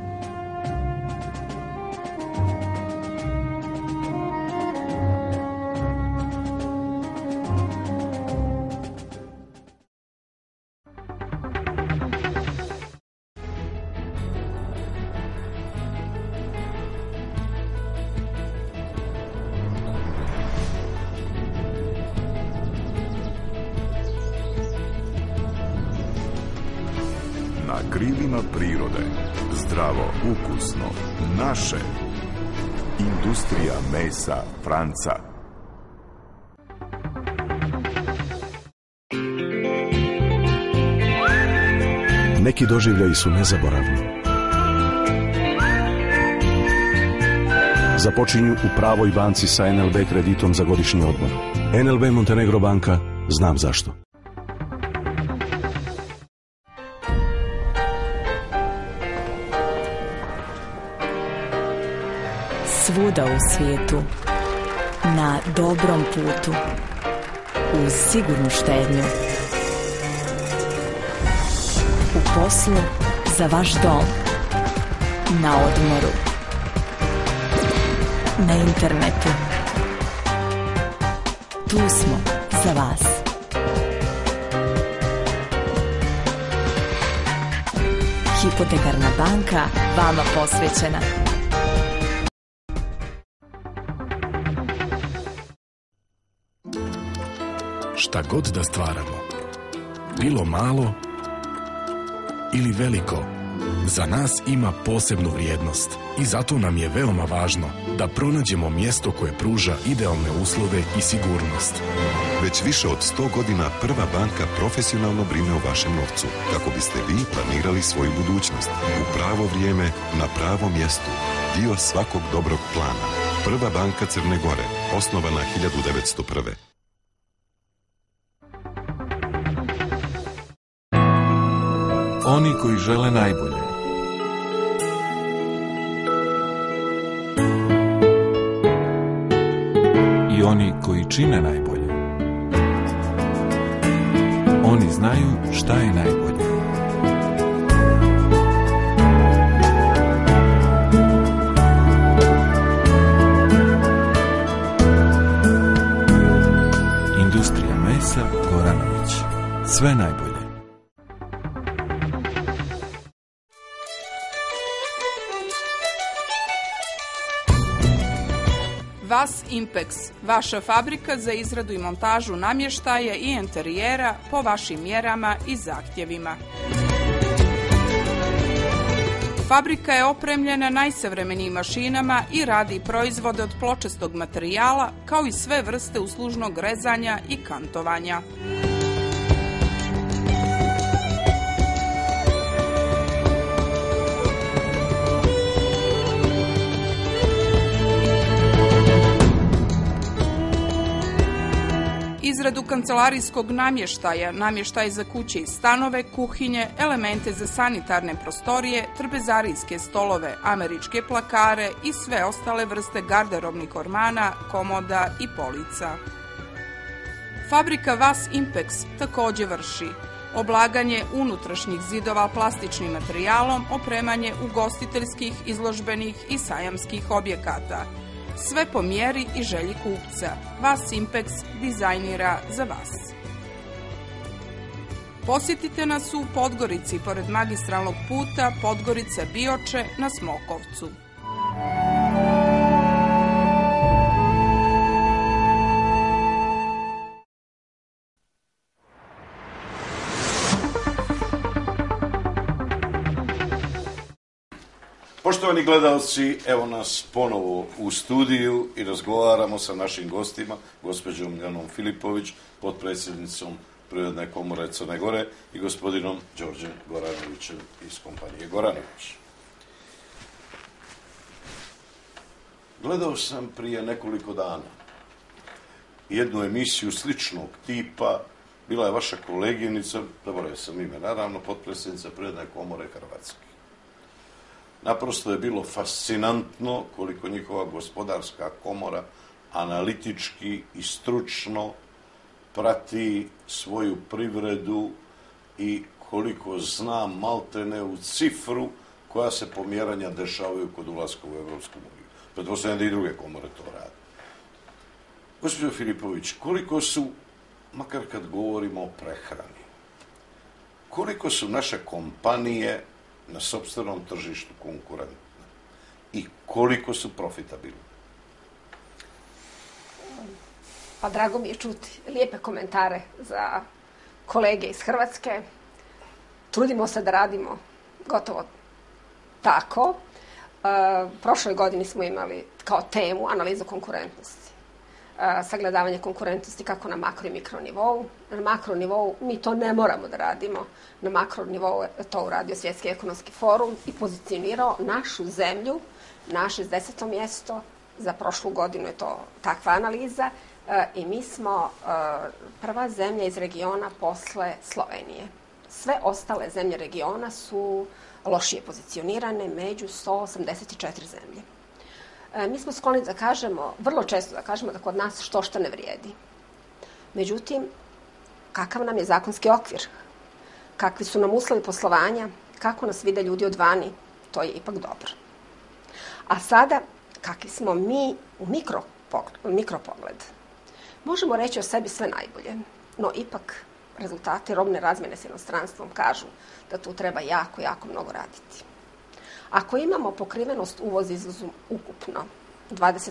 Na krilima prirode, zdravo, ukusno, naše. Industrija mesa Franca. Neki doživljaji su nezaboravni. Započinju u Pravoj banci sa NLB kreditom za godišnji odmor. NLB Montenegro banka, znam zašto. Svuda u svijetu, na dobrom putu, uz sigurnu štednju. U poslu, za vaš dom, na odmoru, na internetu. Tu smo za vas. Hipotekarna banka, vama posvećena. Šta god da stvaramo, bilo malo ili veliko, za nas ima posebnu vrijednost i zato nam je veoma važno da pronađemo mjesto koje pruža idealne uslove i sigurnost. Već više od 100 godina Prva banka profesionalno brine o vašem novcu, kako biste vi planirali svoju budućnost. U pravo vrijeme, na pravom mjestu. Dio svakog dobrog plana. Prva banka Crne Gore, osnovana 1901. Oni koji žele najbolje. I oni koji čine najbolje. Oni znaju šta je najbolje. Industrija mesa Goranović. Sve najbolje. Vas Impex, vaša fabrika za izradu i montažu namještaja i interijera po vašim mjerama i zahtjevima. Fabrika je opremljena najsavremenijim mašinama i radi proizvode od pločastog materijala, kao i sve vrste uslužnog rezanja i kantovanja. Izradu kancelarijskog namještaja, namještaj za kuće i stanove, kuhinje, elemente za sanitarne prostorije, trpezarijske stolove, američke plakare i sve ostale vrste garderobnih ormana, komoda i polica. Fabrika Vas Impex također vrši Oblaganje unutrašnjih zidova plastičnim materijalom, opremanje ugostiteljskih, izložbenih i sajamskih objekata. Sve po mjeri i želji kupca. Vas Simpex dizajnira za vas. Posjetite nas u Podgorici, pored magistralnog puta Podgorica-Bioče na Smokovcu. Poštovani gledalci, evo nas ponovo u studiju i razgovaramo sa našim gostima, gospođom Janom Filipović, potpredsjednicom Privredne komore Crne Gore i gospodinom Đorđem Goranovićem iz kompanije Goranović. Gledao sam prije nekoliko dana jednu emisiju sličnog tipa, bila je vaša koleginica, zaboravio sam ime, naravno, potpredsjednica Privredne komore Hrvatske. Naprosto je bilo fascinantno koliko njihova gospodarska komora analitički i stručno prati svoju privredu i koliko zna maltene u cifru koja se pomjeranja dešavaju kod ulaska u Evropsku uniju. Pretpostavljam da i druge komore to rade. Gospođo Filipović, koliko su, makar kad govorimo o prehrani, koliko su naše kompanije na sopstvenom tržištu konkurentne i koliko su profitabilne? Pa drago mi je čuti lijepe komentare za kolege iz Hrvatske. Trudimo se da radimo gotovo tako. Prošloj godini smo imali kao temu analizu konkurentnosti. Sagledavanje konkurentnosti kako na makro i mikro nivou. Na makro nivou mi to ne moramo da radimo. Na makro nivou je to uradio Svjetski ekonomski forum i pozicionirao našu zemlju na 60. mjesto. Za prošlu godinu je to takva analiza. I mi smo prva zemlja iz regiona posle Slovenije. Sve ostale zemlje regiona su lošije pozicionirane među 184 zemlje. Mi smo skloni da kažemo, vrlo često da kažemo da kod nas što ne vrijedi. Međutim, kakav nam je zakonski okvir, kakvi su nam uslovi poslovanja, kako nas vide ljudi odvani, to je ipak dobro. A sada, kakvi smo mi u mikropogled, možemo reći o sebi sve najbolje, no ipak rezultati robne razmjene s inostranstvom kažu da tu treba jako, jako mnogo raditi. Ako imamo pokrivenost uvoz-izvoz ukupno 25%,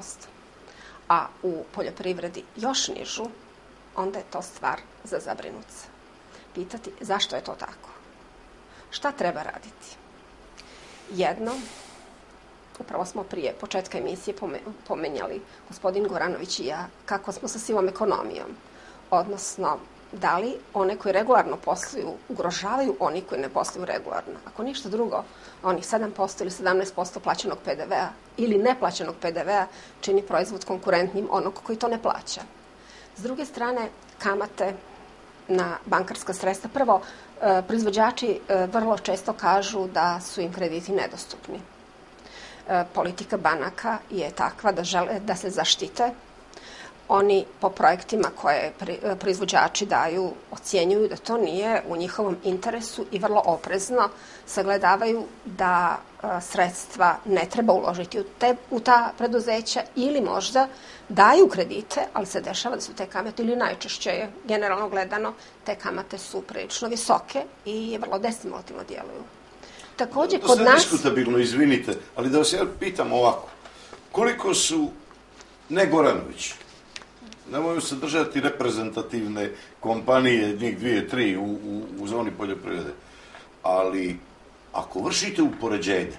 a u poljoprivredi još nižu, onda je to stvar za zabrinut se. Pitati zašto je to tako? Šta treba raditi? Jedno, upravo smo prije početka emisije pomenjali, gospodin Goranović i ja, kako smo sa sivom ekonomijom. Odnosno, da li one koji regularno posluju ugrožavaju oni koji ne posluju regularno. Ako ništa drugo, onih 7% ili 17% plaćenog PDV-a ili neplaćenog PDV-a čini proizvod konkurentnim onog koji to ne plaća. S druge strane, kamate na bankarska sredstva. Prvo, proizvođači vrlo često kažu da su im krediti nedostupni. Politika banaka je takva da žele da se zaštite. Oni po projektima koje proizvođači daju ocjenjuju da to nije u njihovom interesu i vrlo oprezno sagledavaju da sredstva ne treba uložiti u ta preduzeća ili možda daju kredite, ali se dešava da su te kamate, ili najčešće je generalno gledano, te kamate su prilično visoke i vrlo destimulativno djeluju. Također kod nas... To diskutabilno, izvinite, ali da vas ja pitam ovako. Koliko su, ne Goranović, nemojmo se držati reprezentativne kompanije, njih 2-3 u zoni poljoprivrede, ali ako vršite upoređenje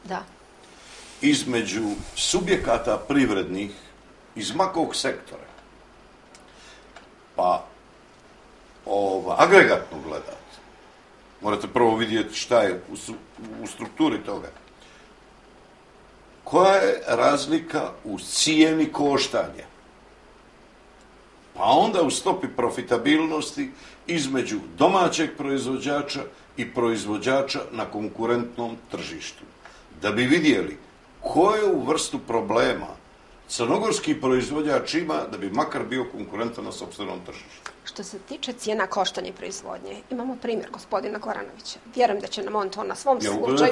između subjekata privrednih iz makog sektora, pa agregatno gledate, morate prvo vidjeti šta je u strukturi toga. Koja je razlika u cijeni koštanja? Pa onda u stopi profitabilnosti između domaćeg proizvođača i proizvođača na konkurentnom tržištu. Da bi vidjeli koju vrstu problema crnogorski proizvođač ima da bi makar bio konkurentan na sopstvenom tržištu. Što se tiče cijena koštanja i proizvodnje, imamo primjer gospodina Goranovića. Vjerujem da će nam on to na svom slučaju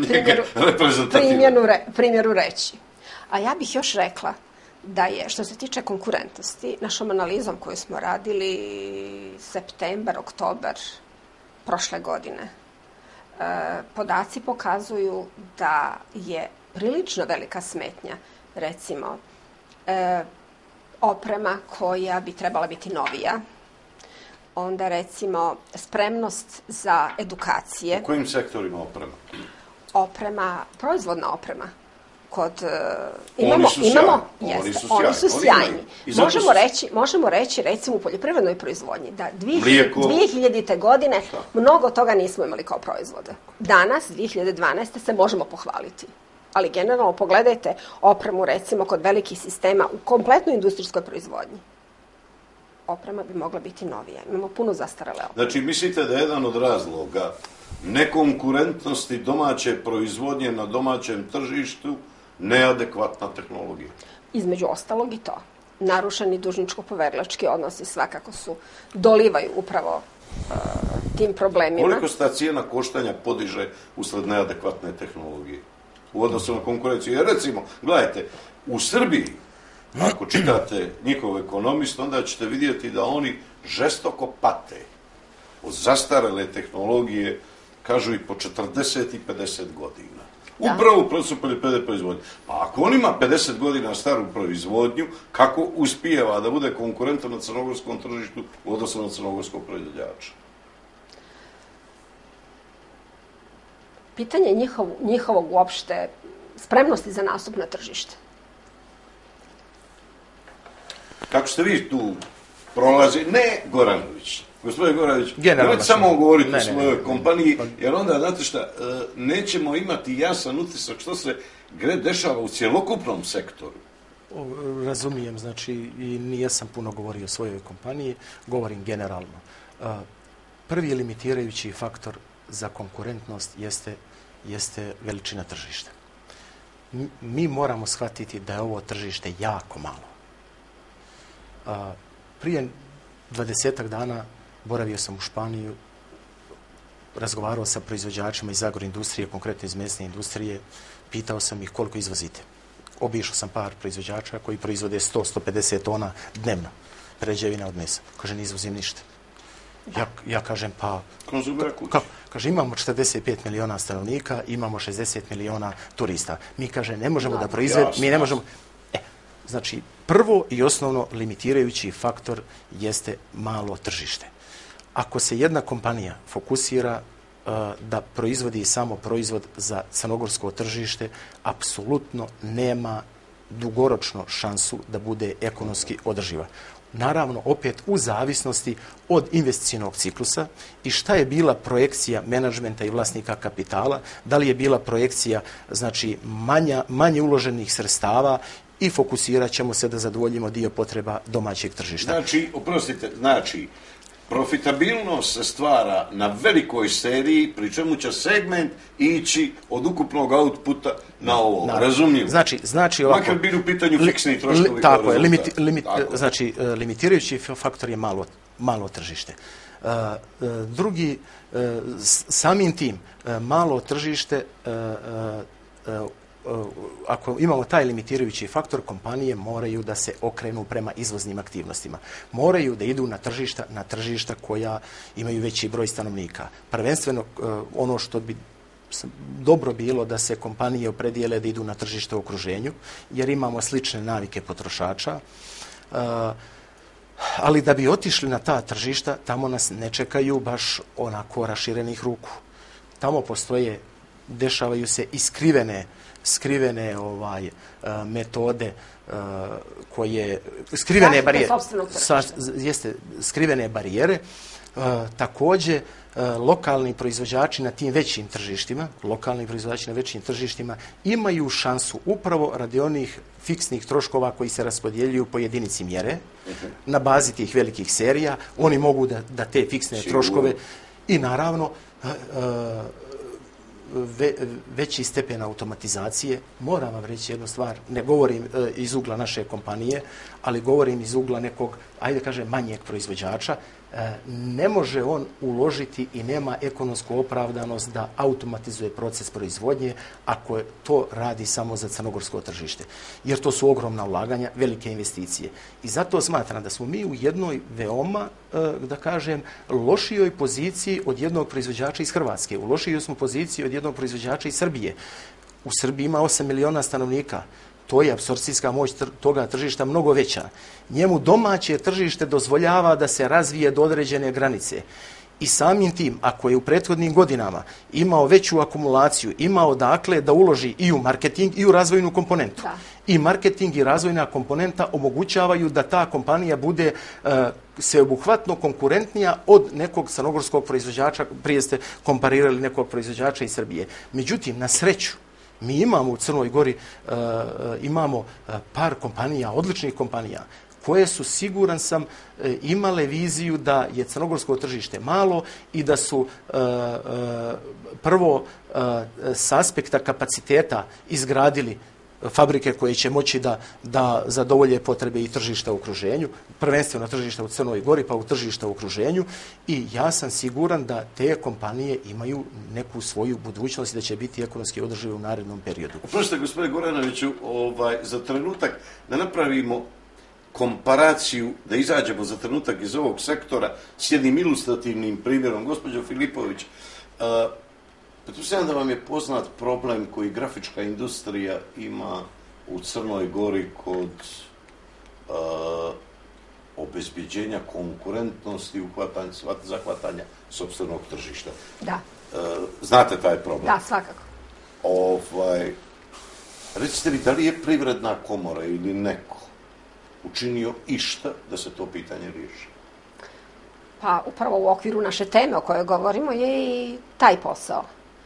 primjeru reći. A ja bih još rekla da je, što se tiče konkurentnosti, našom analizom koju smo radili septembar, oktobar prošle godine, podaci pokazuju da je prilično velika smetnja, recimo, oprema koja bi trebala biti novija, onda recimo spremnost za edukacije. U kojim sektorima oprema? Proizvodna oprema. Oni su sjajni. Možemo reći recimo u poljoprivrednoj proizvodnji da 2000. godine mnogo toga nismo imali kao proizvode. Danas, 2012. se možemo pohvaliti. Ali generalno pogledajte opremu recimo kod velikih sistema u kompletnoj industrijskoj proizvodnji. Oprema bi mogla biti novija. Imamo puno zastarele opreme. Znači, mislite da je jedan od razloga nekonkurentnosti domaće proizvodnje na domaćem tržištu neadekvatna tehnologija? Između ostalog i to. Narušeni dužničko-poverilački odnosi svakako dolivaju upravo tim problemima. Koliko se ta cijena koštanja podiže usled neadekvatne tehnologije u odnosu na konkurenciju? Jer recimo, gledajte, u Srbiji, ako čitate njihov ekonomist, onda ćete vidjeti da oni žestoko pate od zastarele tehnologije, kažu i po 40 i 50 godina. Upravo u procesu poljoprivredne proizvodnje. Pa ako on ima 50 godina staru proizvodnju, kako uspijeva da bude konkurentan na crnogorskom tržištu u odnosu na crnogorskog proizvođača? Pitanje njihovog uopšte spremnosti za nastup na tržište. Kako ste vi tu prolazi? Ne Goranović. Gospodin Goranović, nemojte samo govoriti o svojoj kompaniji, jer onda, znate šta, nećemo imati jasan utisak što se dešava u cjelokupnom sektoru. Razumijem, znači, i nijesam puno govorio o svojoj kompaniji, govorim generalno. Prvi limitirajući faktor za konkurentnost jeste veličina tržišta. Mi moramo shvatiti da je ovo tržište jako malo. Prije 20 dana boravio sam u Španiju, razgovarao sa proizvođačima iz agroindustrije, konkretno iz mesne industrije, pitao sam ih koliko izvozite. Obišao sam par proizvođača koji proizvode 100-150 tona dnevno prerađevina od mesa. Kaže, ne izvozim ništa. Ja kažem, pa... Kaže, imamo 45 miliona stanovnika, imamo 60 miliona turista. Mi, kaže, ne možemo da proizvedemo, mi ne možemo... Znači, prvo i osnovno limitirajući faktor jeste malo tržište. Ako se jedna kompanija fokusira da proizvodi samo proizvod za crnogorsko tržište, apsolutno nema dugoročno šansu da bude ekonomski održiva. Naravno, opet u zavisnosti od investicijnog ciklusa i šta je bila projekcija menadžmenta i vlasnika kapitala, da li je bila projekcija, znači, manje uloženih sredstava i fokusirat ćemo se da zadovoljimo dio potreba domaćeg tržišta. Znači, oprostite, profitabilnost se stvara na velikoj seriji, pri čemu će segment ići od ukupnog outputa na ovo. Razumljivo. Znači ovako... Makar bili u pitanju fiksnih troškovi. Tako je. Znači, limitirajući faktor je malo tržište. Drugi, samim tim, malo tržište, ako imamo taj limitirajući faktor, kompanije moraju da se okrenu prema izvoznim aktivnostima. Moraju da idu na tržišta koja imaju veći broj stanovnika. Prvenstveno ono što bi dobro bilo da se kompanije opredijele da idu na tržište u okruženju, jer imamo slične navike potrošača, ali da bi otišli na ta tržišta, tamo nas ne čekaju baš onako raširenih ruku. Tamo dešavaju se i skrivene metode koje... Skrivene barijere. Također, lokalni proizvođači na tim većim tržištima, imaju šansu upravo radi onih fiksnih troškova koji se raspodjeljuju po jedinici mjere na bazi tih velikih serija. Oni mogu da te fiksne troškove i naravno veći stepen automatizacije. Moram vam reći jednu stvar, ne govorim iz ugla naše kompanije, ali govorim iz ugla nekog ajde kažem, manjeg proizvođača, ne može on uložiti i nema ekonomsku opravdanost da automatizuje proces proizvodnje ako to radi samo za crnogorsko tržište. Jer to su ogromna ulaganja, velike investicije. I zato smatram da smo mi u jednoj veoma, da kažem, lošijoj poziciji od jednog proizvođača iz Hrvatske. U lošijoj smo poziciji od jednog proizvođača iz Srbije. U Srbiji ima 8 miliona stanovnika. To je apsorpcijska moć toga tržišta mnogo veća. Njemu domaće tržište dozvoljava da se razvije do određene granice. I samim tim, ako je u prethodnim godinama imao veću akumulaciju, imao dakle da uloži i u marketing i u razvojnu komponentu. Da. I marketing i razvojna komponenta omogućavaju da ta kompanija bude sveobuhvatno konkurentnija od nekog crnogorskog proizvođača, prije ste komparirali nekog proizvođača iz Srbije. Međutim, na sreću, mi imamo u Crnoj Gori imamo par kompanija, odličnih kompanija, koje su, siguran sam, imale viziju da je crnogorsko tržište malo i da su prvo s aspekta kapaciteta izgradili fabrike koje će moći da zadovolje potrebe i tržišta u okruženju, prvenstveno tržišta u Crnoj Gori, pa u tržišta u okruženju, i ja sam siguran da te kompanije imaju neku svoju budućnost i da će biti ekonomski održive u narednom periodu. Oprostite, gospodine Goranoviću, za trenutak da napravimo komparaciju, da izađemo za trenutak iz ovog sektora s jednim ilustrativnim primjerom. Gospođo Filipović, pretpostavljam da vam je poznat problem koji grafička industrija ima u Crnoj Gori kod obezbeđenja konkurentnosti i zahvatanja sopstvenog tržišta. Da. Znate taj problem? Da, svakako. Recite mi, da li je Privredna komora ili neko učinio išta da se to pitanje riješi? Pa upravo u okviru naše teme o kojoj govorimo je i taj posao.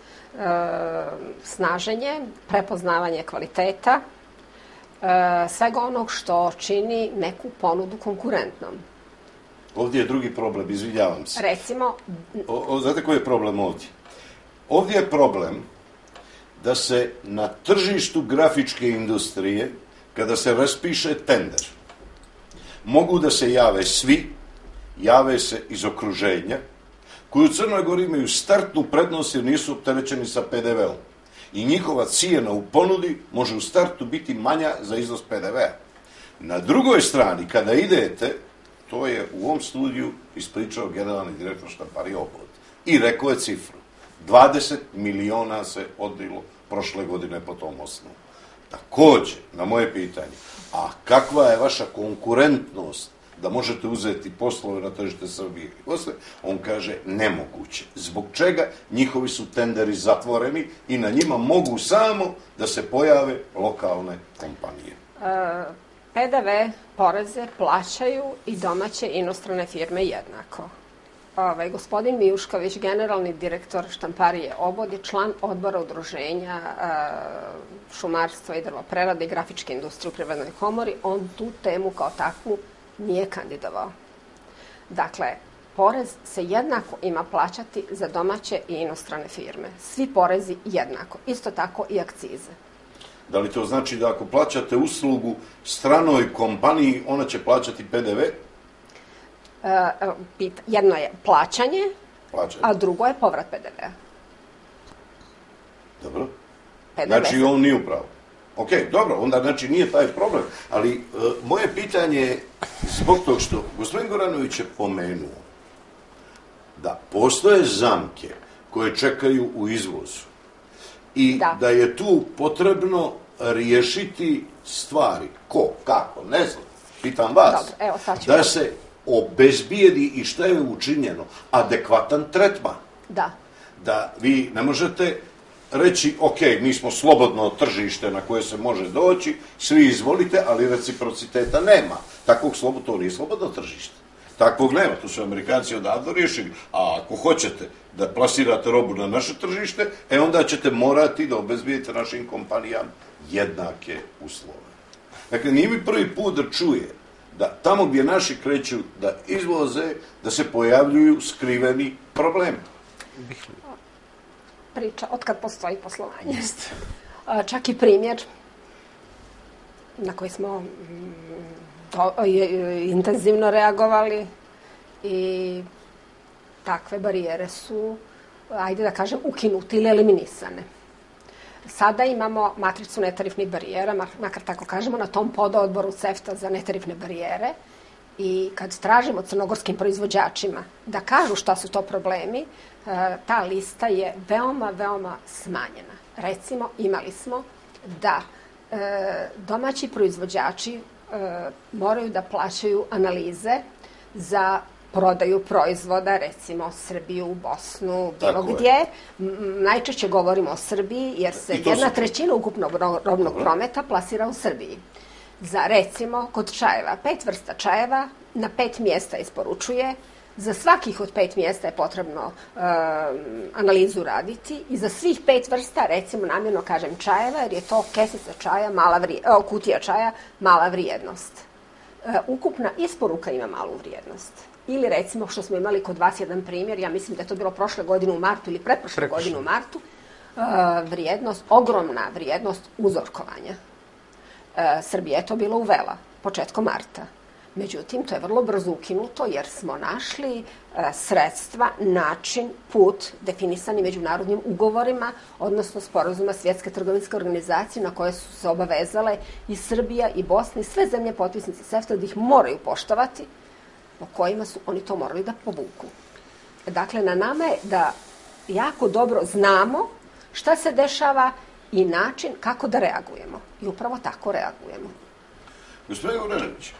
Snaženje, prepoznavanje kvaliteta, svega onog što čini neku ponudu konkurentnom. Ovdje je drugi problem, izvinjavam se. Recimo... Znate koji je problem ovdje? Ovdje je problem da se na tržištu grafičke industrije, kada se raspiše tender, mogu da se jave svi, jave se iz okruženja, koji u Crnoj Gori imaju startnu prednost jer nisu opterećeni sa PDV-om. I njihova cijena u ponudi može u startu biti manja za iznos PDV-a. Na drugoj strani, kada idete, to je u ovom studiju ispričao generalni direktor Štamparije Obod i rekao je cifru. 20 miliona se odlilo prošle godine po tom osnovu. Također, na moje pitanje, a kakva je vaša konkurentnost da možete uzeti poslove na tržište Srbije? On kaže nemoguće. Zbog čega? Njihovi su tenderi zatvoreni i na njima mogu samo da se pojave lokalne kompanije. PDV, poreze plaćaju i domaće i inostrane firme jednako. Gospodin Mijušković, generalni direktor Štamparije Obod, je član odbora udruženja šumarstva i drvoprerade i grafičke industrije u Privrednoj komori. On tu temu kao takvu nije kandidovao. Dakle, porez se jednako ima plaćati za domaće i inostrane firme. Svi porezi jednako. Isto tako i akcize. Da li to znači da ako plaćate uslugu stranoj kompaniji, ona će plaćati PDV? Jedno je plaćanje, a drugo je povrat PDV-a. Dobro. Znači on nije upravo. Ok, dobro, onda znači nije taj problem. Ali moje pitanje je zbog toga što gospodin Goranović je pomenuo da postoje zamke koje čekaju u izvozu i da je tu potrebno riješiti stvari. Ko, kako, ne znam, pitam vas. Dobro, evo, sad ću da se obezbijedi i šta je učinjeno, adekvatan tretman. Da. Da vi ne možete reći, ok, mi smo slobodno tržište na koje se može doći, svi izvolite, ali reciprociteta nema. To nije slobodno tržište. Takvog nema, to su Amerikanci odavno riješili. A ako hoćete da plasirate robu na naše tržište, onda ćete morati da obezbijete našim kompanijama jednake uslove. Dakle, nije mi prvi put da čuje da tamo gdje naši kreću da izvoze, da se pojavljuju skriveni problemi. Priča od kad postoji poslovanje. Čak i primjer na koji smo intenzivno reagovali i takve barijere su, ajde da kažem, ukinute ili eliminisane. Sada imamo matricu netarifnih barijera, makar tako kažemo, na tom pododboru CEFTA za netarifne barijere. I kad tražimo crnogorskim proizvođačima da kažu šta su to problemi, ta lista je veoma, veoma smanjena. Recimo, imali smo da domaći proizvođači moraju da plaćaju analize za prodaju proizvoda, recimo Srbiju, Bosnu, bilo gdje. Najčešće govorimo o Srbiji jer se 1/3 ukupnog robnog prometa plasira u Srbiji. Za, recimo, kod čajeva, 5 vrsta čajeva na 5 mjesta isporučuje. Za svakih od 5 mjesta je potrebno analizu raditi i za svih 5 vrsta, recimo namjerno kažem čajeva, jer je to kesica čaja, kutija čaja, mala vrijednost. Ukupna isporuka ima malu vrijednost. Ili recimo što smo imali kod vas jedan primjer, ja mislim da je to bilo prošle godine u martu ili pretprošle godine u martu, vrijednost, ogromna vrijednost uzorkovanja. Srbija je to bilo uvela početkom marta. Međutim, to je vrlo brzo ukinuto jer smo našli sredstva, način, put definisani međunarodnim ugovorima, odnosno sporazuma Svjetske trgovinske organizacije na koje su se obavezale i Srbija i Bosna i sve zemlje potpisnice CEFTA da ih moraju poštovati, po kojima su oni to morali da povuku. Dakle, na nama je da jako dobro znamo šta se dešava i način kako da reagujemo. I upravo tako reagujemo. Gospodin Vranović,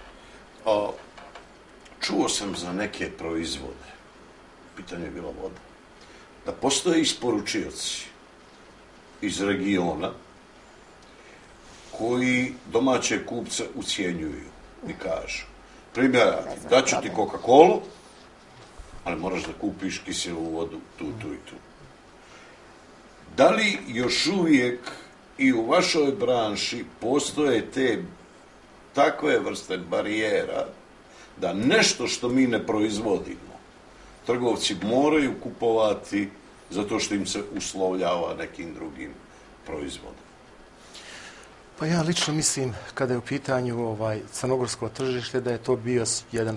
čuo sam za neke proizvode, pitanje je bila voda, da postoje isporučioci iz regiona koji domaće kupce ucijenjuju i kažu, primjer, daću ti Coca-Colu, ali moraš da kupiš kiselu vodu tu i tu. Da li još uvijek i u vašoj branši postoje te takve vrste barijera da nešto što mi ne proizvodimo, trgovci moraju kupovati zato što im se uslovljava nekim drugim proizvodom? Pa ja lično mislim, kada je u pitanju crnogorsko tržište, da je to bio jedan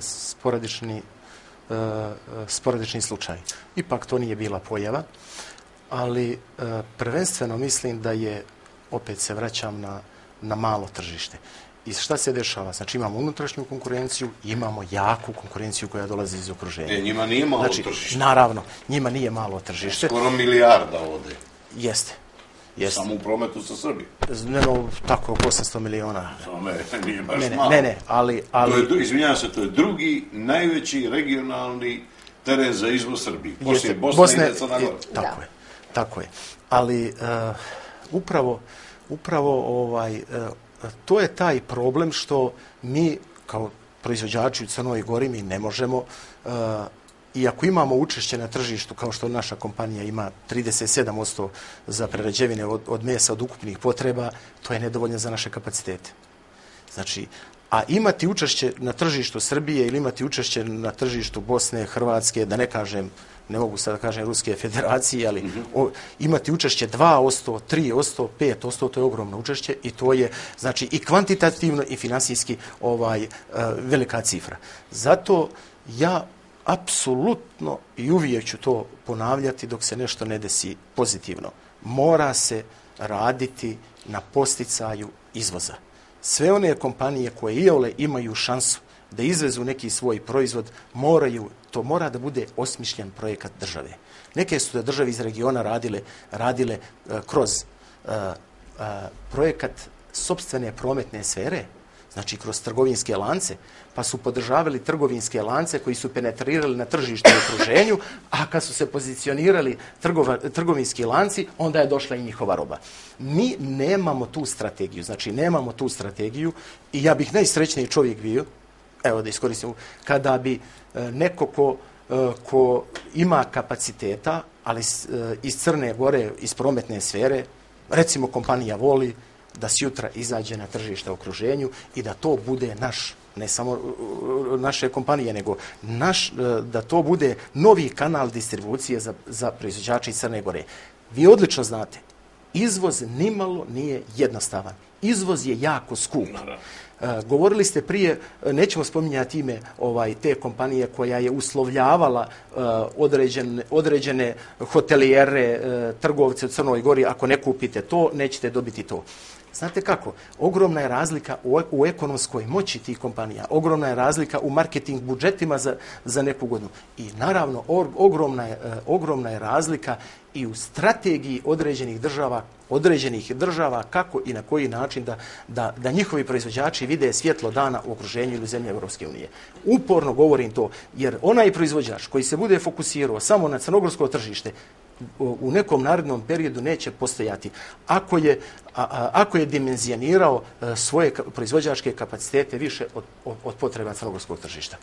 sporadični slučaj. Ipak to nije bila pojava, ali prvenstveno mislim da je, opet se vraćam na malo tržište. I šta se dešava? Znači imamo unutrašnju konkurenciju i imamo jaku konkurenciju koja dolazi iz okruženja. Njima nije malo tržište. Naravno, njima nije malo tržište. Skoro milijarda ovde. Jeste. Samo u prometu sa Srbijom. Tako, oko 800 miliona. Nije baš malo. Ne, ali... Izvinjavam se, to je drugi najveći regionalni teren za izvoz Srbije. Poslije Bosne i Crna Gora. Tako je. Ali upravo to je taj problem što mi kao proizvođači u Crnoj Gori mi ne možemo, iako imamo učešće na tržištu, kao što naša kompanija ima 37% za prerađevine od mesa od ukupnih potreba, to je nedovoljno za naše kapacitete. Znači, a imati učešće na tržištu Srbije ili imati učešće na tržištu Bosne, Hrvatske, da ne kažem, ne mogu sad da kažem Ruske federacije, ali imati učešće 2%, 3%, 5%, to je ogromno učešće i to je, znači, i kvantitativno i finansijski velika cifra. Zato ja apsolutno i uvijek ću to ponavljati dok se nešto ne desi pozitivno. Mora se raditi na posticaju izvoza. Sve one kompanije koje iole imaju šansu da izvezu neki svoj proizvod, to mora da bude osmišljen projekat države. Neke su da države iz regiona radile kroz projekat sopstvene prometne sfere, znači kroz trgovinske lance, pa su podržavali trgovinske lance koji su penetrirali na tržištu u okruženju, a kad su se pozicionirali trgovinski lanci, onda je došla i njihova roba. Mi nemamo tu strategiju, i ja bih najsrećniji čovjek bio, evo da iskoristim, kada bi neko ko ima kapaciteta, ali iz Crne Gore, iz prometne sfere, recimo kompanija Voli, da sjutra izađe na tržište u okruženju i da to bude naš, ne samo naše kompanije, nego da to bude novi kanal distribucije za proizvođače iz Crne Gore. Vi odlično znate, izvoz nimalo nije jednostavan. Izvoz je jako skup. Govorili ste prije, nećemo spominjati ime te kompanije koja je uslovljavala određene hotelijere, trgovce u Crnoj Gori, ako ne kupite to, nećete dobiti to. Znate kako? Ogromna je razlika u ekonomskoj moći tih kompanija, ogromna je razlika u marketing budžetima za neku godinu. I naravno, ogromna je razlika i u strategiji određenih država kako i na koji način da njihovi proizvođači vide svjetlo dana u okruženju ili zemlje Evropske unije. Uporno govorim to, jer onaj proizvođač koji se bude fokusirao samo na crnogorsko tržište, u nekom narednom periodu neće postojati. Ako je dimenzionirao svoje proizvođačke kapacitete više od potreba crnogorskog tržišta.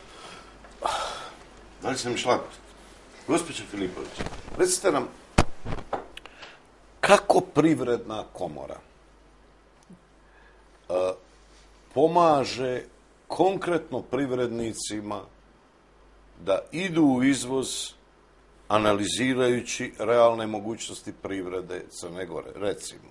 Da li sam išla? Gospođo Filipović, recite nam kako Privredna komora pomaže konkretno privrednicima da idu u izvoz analizirajući realne mogućnosti privrede Crne Gore. Recimo,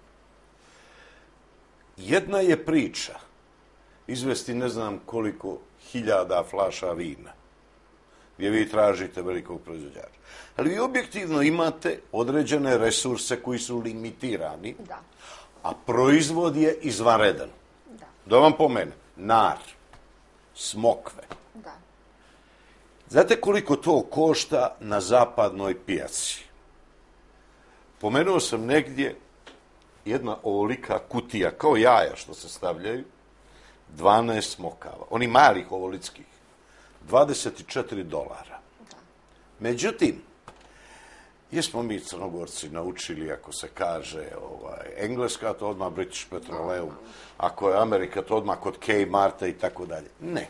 jedna je priča izvesti ne znam koliko hiljada flaša vina, gdje vi tražite velikog proizvođača. Ali vi objektivno imate određene resurse koji su limitirani, a proizvod je izvanredan. Da vam pomenem, nar, smokve. Znate koliko to košta na zapadnoj pijaci? Pomenuo sam negdje jedna ovolika kutija, kao jaja što se stavljaju, 12 smokava, oni malih ovolickih, $24. Međutim, jesmo mi Crnogorci naučili, ako se kaže Engleska, to odmah British Petroleum, ako je Amerika, to odmah kod Kmarta i tako dalje. Ne.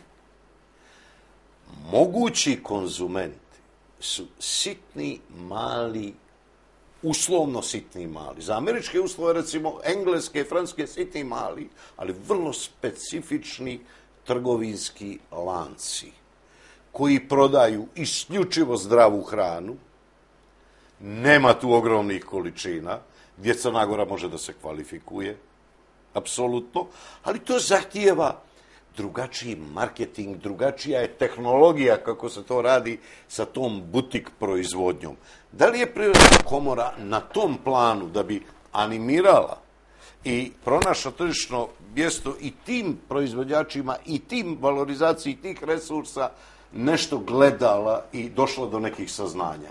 Mogući konzumenti su sitni, mali, uslovno sitni mali. Za američke uslove, recimo, engleske, francuske, sitni mali, ali vrlo specifični trgovinski lanci koji prodaju isključivo zdravu hranu, nema tu ogromnih količina, gdje Crna Gora može da se kvalifikuje, apsolutno, ali to zahtijeva drugačiji marketing, drugačija je tehnologija kako se to radi sa tom butik proizvodnjom. Da li je Privredna komora na tom planu da bi animirala i pronašla tržišno mjesto i tim proizvođačima i tim valorizaciji tih resursa nešto gledala i došla do nekih saznanja?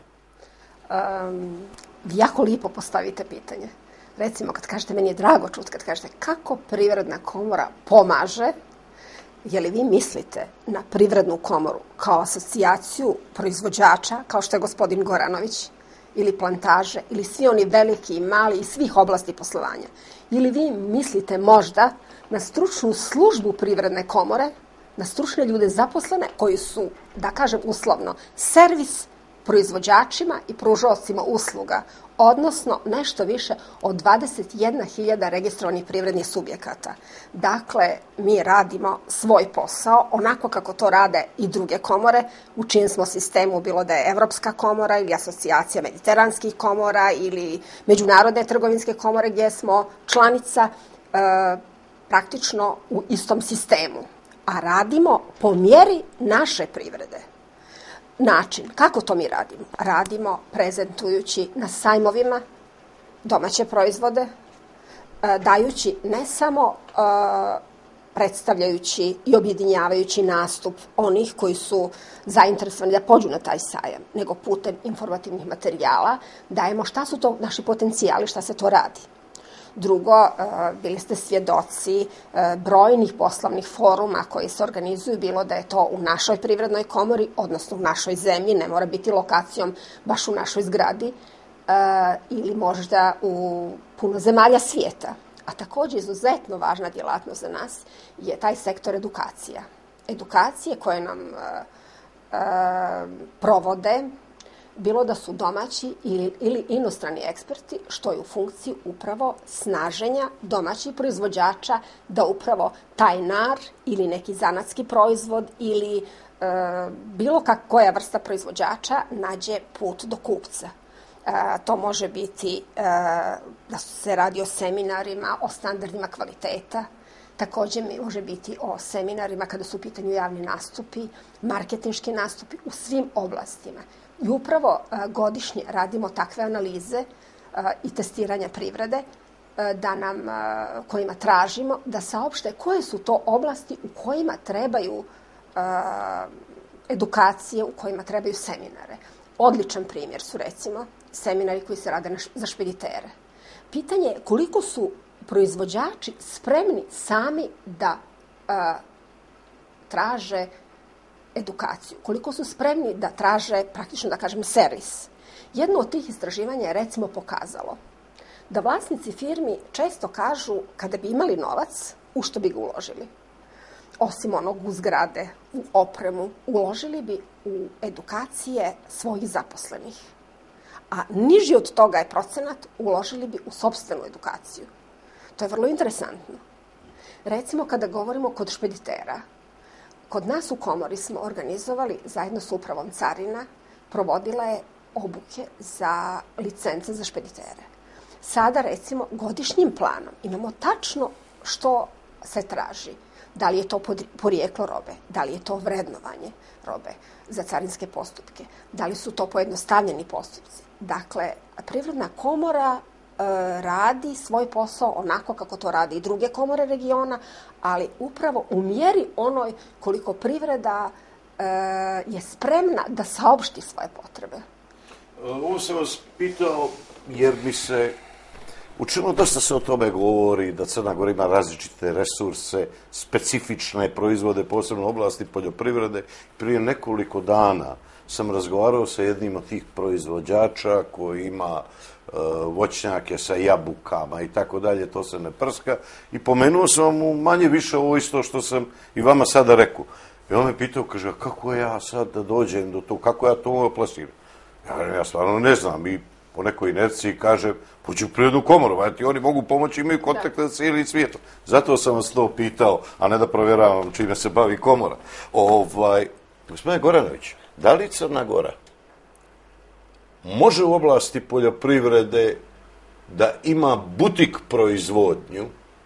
Jako lijepo postavite pitanje. Recimo, kad kažete, meni je drago čuti, kad kažete kako Privredna komora pomaže, je li vi mislite na Privrednu komoru kao asocijaciju proizvođača, kao što je gospodin Goranović, ili plantaže, ili svi oni veliki i mali iz svih oblasti poslovanja? Ili vi mislite možda na stručnu službu Privredne komore, na stručne ljude zaposlene koji su, da kažem uslovno, servis proizvođačima i pružaocima usluga, odnosno nešto više od 21.000 registrovanih privrednih subjekata. Dakle, mi radimo svoj posao onako kako to rade i druge komore, u čijem smo sistemu, bilo da je Evropska komora ili asocijacija mediteranskih komora ili međunarodne trgovinske komore gdje smo članica, praktično u istom sistemu. A radimo po mjeri naše privrede. Način, kako to mi radimo? Radimo prezentujući na sajmovima domaće proizvode, dajući ne samo predstavljajući i objedinjavajući nastup onih koji su zainteresovani da pođu na taj sajam, nego putem informativnih materijala dajemo šta su to naši potencijali, šta se to radi. Drugo, bili ste svjedoci brojnih poslovnih foruma koji se organizuju, bilo da je to u našoj Privrednoj komori, odnosno u našoj zemlji, ne mora biti lokacijom baš u našoj zgradi, ili možda u puno zemalja svijeta. A također izuzetno važna djelatnost za nas je taj sektor edukacija. Edukacije koje nam provode, bilo da su domaći ili inostrani eksperti, što je u funkciji upravo snaženja domaćih proizvođača da upravo taj nar ili neki zanatski proizvod ili bilo koja vrsta proizvođača nađe put do kupca. To može biti da se radi o seminarima, o standardima kvaliteta. Također može biti o seminarima kada su u pitanju javni nastupi, marketinški nastupi u svim oblastima. I upravo godišnje radimo takve analize i testiranja privrede kojima tražimo da saopšte koje su to oblasti u kojima trebaju edukacije, u kojima trebaju seminare. Odličan primjer su recimo seminari koji se rade za špeditere. Pitanje je koliko su proizvođači spremni sami da traže edukaciju, koliko su spremni da traže, praktično da kažem, servis. Jedno od tih istraživanja je recimo pokazalo da vlasnici firmi često kažu kada bi imali novac, u što bi ga uložili. Osim onog u zgrade, u opremu, uložili bi u edukacije svojih zaposlenih. A niži od toga je procenat, uložili bi u sopstvenu edukaciju. To je vrlo interesantno. Recimo kada govorimo kod špeditera, kod nas u komori smo organizovali zajedno s upravom carina, provodila je obuke za licence za špeditere. Sada recimo godišnjim planom imamo tačno što se traži. Da li je to porijeklo robe, da li je to vrednovanje robe za carinske postupke, da li su to pojednostavljeni postupci. Dakle, Privredna komora radi svoj posao onako kako to radi i druge komore regiona, ali upravo u mjeri onoj koliko privreda je spremna da saopšti svoje potrebe. Ovo sam vas pitao jer mi se učinilo, dosta se o tome govori, da Crna Gora ima različite resurse, specifične proizvode, posebno u oblasti poljoprivrede. Prije nekoliko dana sam razgovarao sa jednim od tih proizvođača koji ima voćnjake sa jabukama i tako dalje, to se ne prska. I pomenuo sam mu manje više ovo isto što sam i vama sada rekao. I on me pitao, kaže, kako ja sad da dođem do toga, kako ja to plasiram? Ja stvarno ne znam i po nekoj inerciji kažem, pođi u Privrednu komoru, ti oni mogu pomoći, imaju kontakte sa cijelim svijetom. Zato sam vas to pitao, a ne da provjeravam čime se bavi komora. Gospodine Goranović, da li Crna Gora može u oblasti poljoprivrede da ima butik proizvodnju,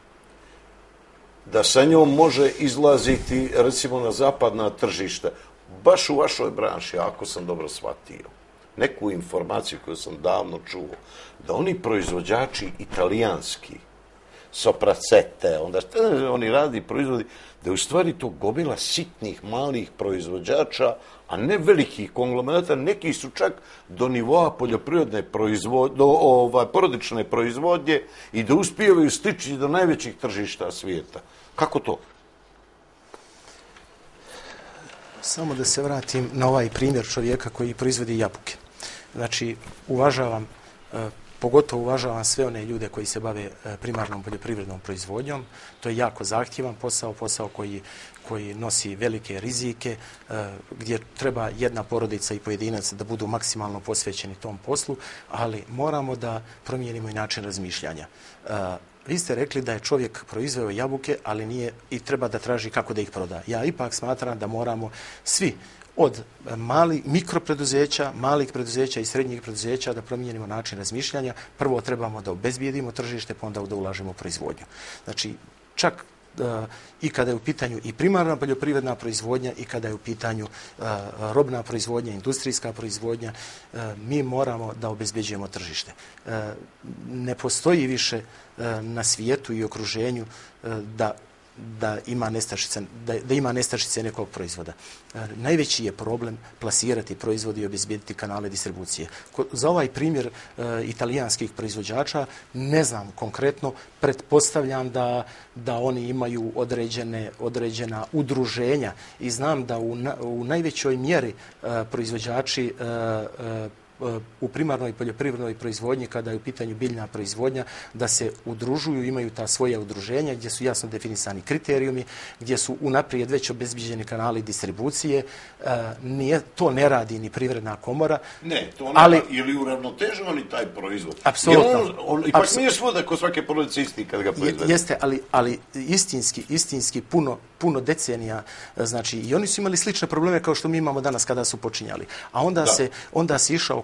da sa njom može izlaziti recimo na zapadna tržišta, baš u vašoj branši, ako sam dobro shvatio, neku informaciju koju sam davno čuo, da oni proizvođači italijanski, sopracete, onda oni radi proizvodi, da je u stvari to gomila sitnih, malih proizvođača, a ne velikih konglomerata, neki su čak do nivoa poljoprivredne porodične proizvodnje i da uspijevaju stići do najvećih tržišta svijeta. Kako to? Samo da se vratim na ovaj primjer čovjeka koji proizvodi jabuke. Znači, pogotovo uvažavam sve one ljude koji se bave primarnom poljoprivrednom proizvodnjom. To je jako zahtjevan posao koji nosi velike rizike, gdje treba jedna porodica i pojedinac da budu maksimalno posvećeni tom poslu, ali moramo da promijenimo i način razmišljanja. Vi ste rekli da je čovjek proizveo jabuke, ali nije i treba da traži kako da ih proda. Ja ipak smatram da moramo svi od mikropreduzeća, malih preduzeća i srednjih preduzeća da promijenimo način razmišljanja. Prvo trebamo da obezbijedimo tržište, pa onda da ulažemo u proizvodnju. Znači, čak i kada je u pitanju i primarna poljoprivredna proizvodnja i kada je u pitanju robna proizvodnja, industrijska proizvodnja, mi moramo da obezbeđujemo tržište. Ne postoji više na svijetu i okruženju da ima nestašice nekog proizvoda. Najveći je problem plasirati proizvode i obezbijediti kanale distribucije. Za ovaj primjer italijanskih proizvođača ne znam konkretno, pretpostavljam da oni imaju određena udruženja i znam da u najvećoj mjeri proizvođači u primarnoj poljoprivrednoj proizvodnji, kada je u pitanju biljna proizvodnja, da se udružuju, imaju ta svoja udruženja gdje su jasno definisani kriterijumi, gdje su unaprijed već obezbiđeni kanali distribucije. To ne radi ni Privredna komora. Ne, to ne radi. Ili uravnoteženi taj proizvod. Apsolutno. Ipak nije svuda kod svake porodice isti kad ga proizvede. Jeste, ali istinski puno decenija, znači i oni su imali slične probleme kao što mi imamo danas kada su počinjali. A onda se išao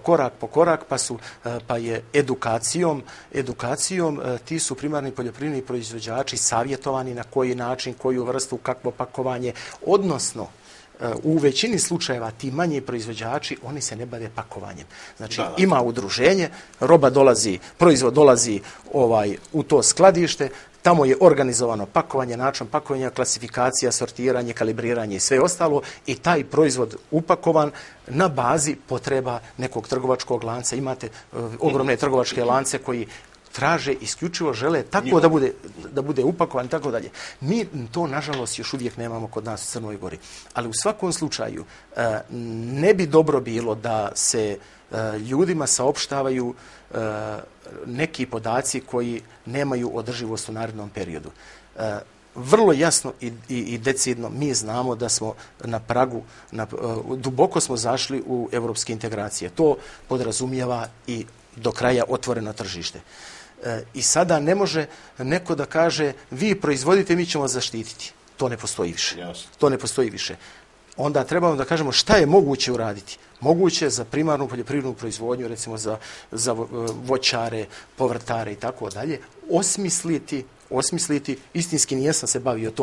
korak po korak, pa je edukacijom ti su primarni poljoprivredni proizvođači savjetovani na koji način, koju vrstu, kakvo pakovanje, odnosno u većini slučajeva ti manji proizvođači, oni se ne bave pakovanjem. Znači, ima udruženje, proizvod dolazi u to skladište, tamo je organizovano pakovanje, način pakovanja, klasifikacija, sortiranje, kalibriranje i sve ostalo i taj proizvod upakovan na bazi potreba nekog trgovačkog lanca. Imate ogromne trgovačke lance koji traže, isključivo žele tako da bude upakovan i tako dalje. Mi to, nažalost, još uvijek nemamo kod nas u Crnoj Gori. Ali u svakom slučaju ne bi dobro bilo da se ljudima saopštavaju neki podaci koji nemaju održivost u narednom periodu. Vrlo jasno i decidno mi znamo da smo na pragu, duboko smo zašli u europske integracije. To podrazumijeva i do kraja otvoreno tržište. I sada ne može neko da kaže vi proizvodite, mi ćemo zaštititi. To ne postoji više. To ne postoji više. Onda trebamo da kažemo šta je moguće uraditi. Moguće za primarnu poljoprivrednu proizvodnju, recimo za voćare, povrtare i tako dalje, osmisliti, istinski nijesam se bavio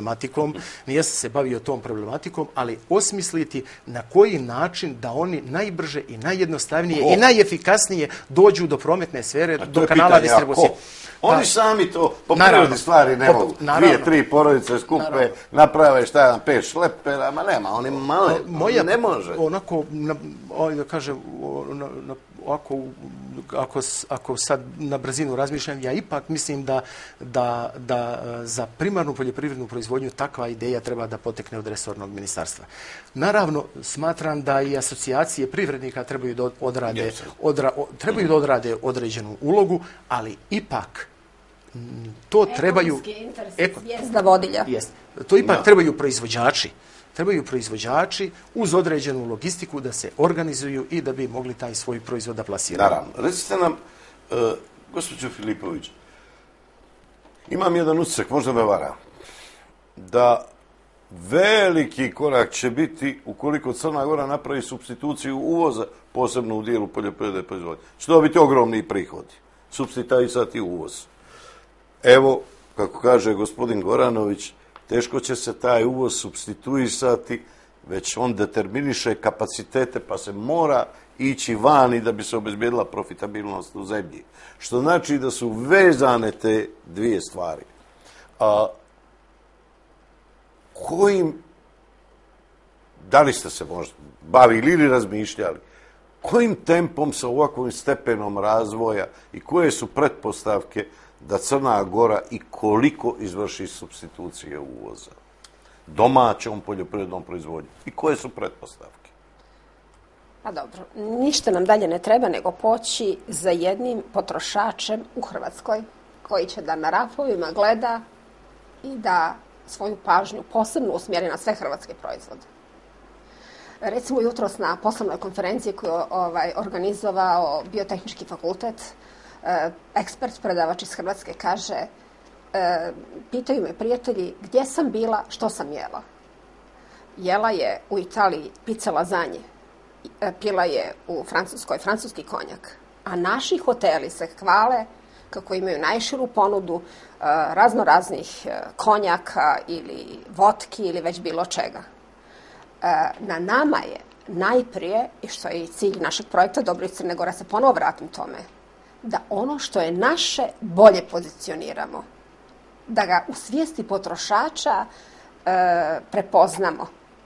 tom problematikom, ali osmisliti na koji način da oni najbrže i najjednostavnije i najefikasnije dođu do prometne sfere, do kanala distribucije. Oni sami to po prirodi stvari ne mogu. 2-3 porodice skupe, naprave 5 šlepera, ma nema, oni male, ne može. Onako, da kažem, ako sad na brzinu razmišljam, ja ipak mislim da za primarnu poljoprivrednu proizvodnju takva ideja treba da potekne od resornog ministarstva. Naravno, smatram da i asocijacije privrednika trebaju da odrade određenu ulogu, ali ipak to trebaju... To ipak trebaju proizvođači. Trebaju proizvođači uz određenu logistiku da se organizuju i da bi mogli taj svoj proizvod da plasiraju. Naravno. Recite nam, gospođo Filipović, imam jedan utisak, možda me vara, da veliki korak će biti ukoliko Crna Gora napravi supstituciju uvoza, posebno u dijelu poljoprivredne proizvodnje. Će to biti ogromni prihodi. Supstituisati uvoz. Evo, kako kaže gospodin Goranović, teško će se taj uvoz supstituisati, već on determiniše kapacitete, pa se mora ići vani da bi se obezbijedila profitabilnost u zemlji. Što znači da su vezane te dvije stvari. Da li ste se možda bavili ili razmišljali, kojim tempom sa ovakvim stepenom razvoja i koje su pretpostavke da Crna Gora i koliko izvrši supstitucije uvoza domaćom poljoprivrednom proizvodnjom i koje su pretpostavke? Pa dobro, ništa nam dalje ne treba nego poći za jednim potrošačem u Hrvatskoj koji će da na rafovima gleda i da svoju pažnju posebno usmjeri na sve hrvatske proizvode. Recimo jutros na poslovnoj konferenciji koju je organizovao Biotehnički fakultet, ekspert, predavač iz Hrvatske kaže, pitaju me prijatelji gdje sam bila, što sam jela. Jela je u Italiji pice lazanje, pila je u Francuskoj francuski konjak, a naši hoteli se hvale kako imaju najširu ponudu raznoraznih konjaka ili votki ili već bilo čega. Na nama je najprije, i što je i cilj našeg projekta Dobro iz Crne Gore, se ponovo vratim tome, da ono što je naše bolje pozicioniramo, da ga u svijesti potrošača prepoznamo.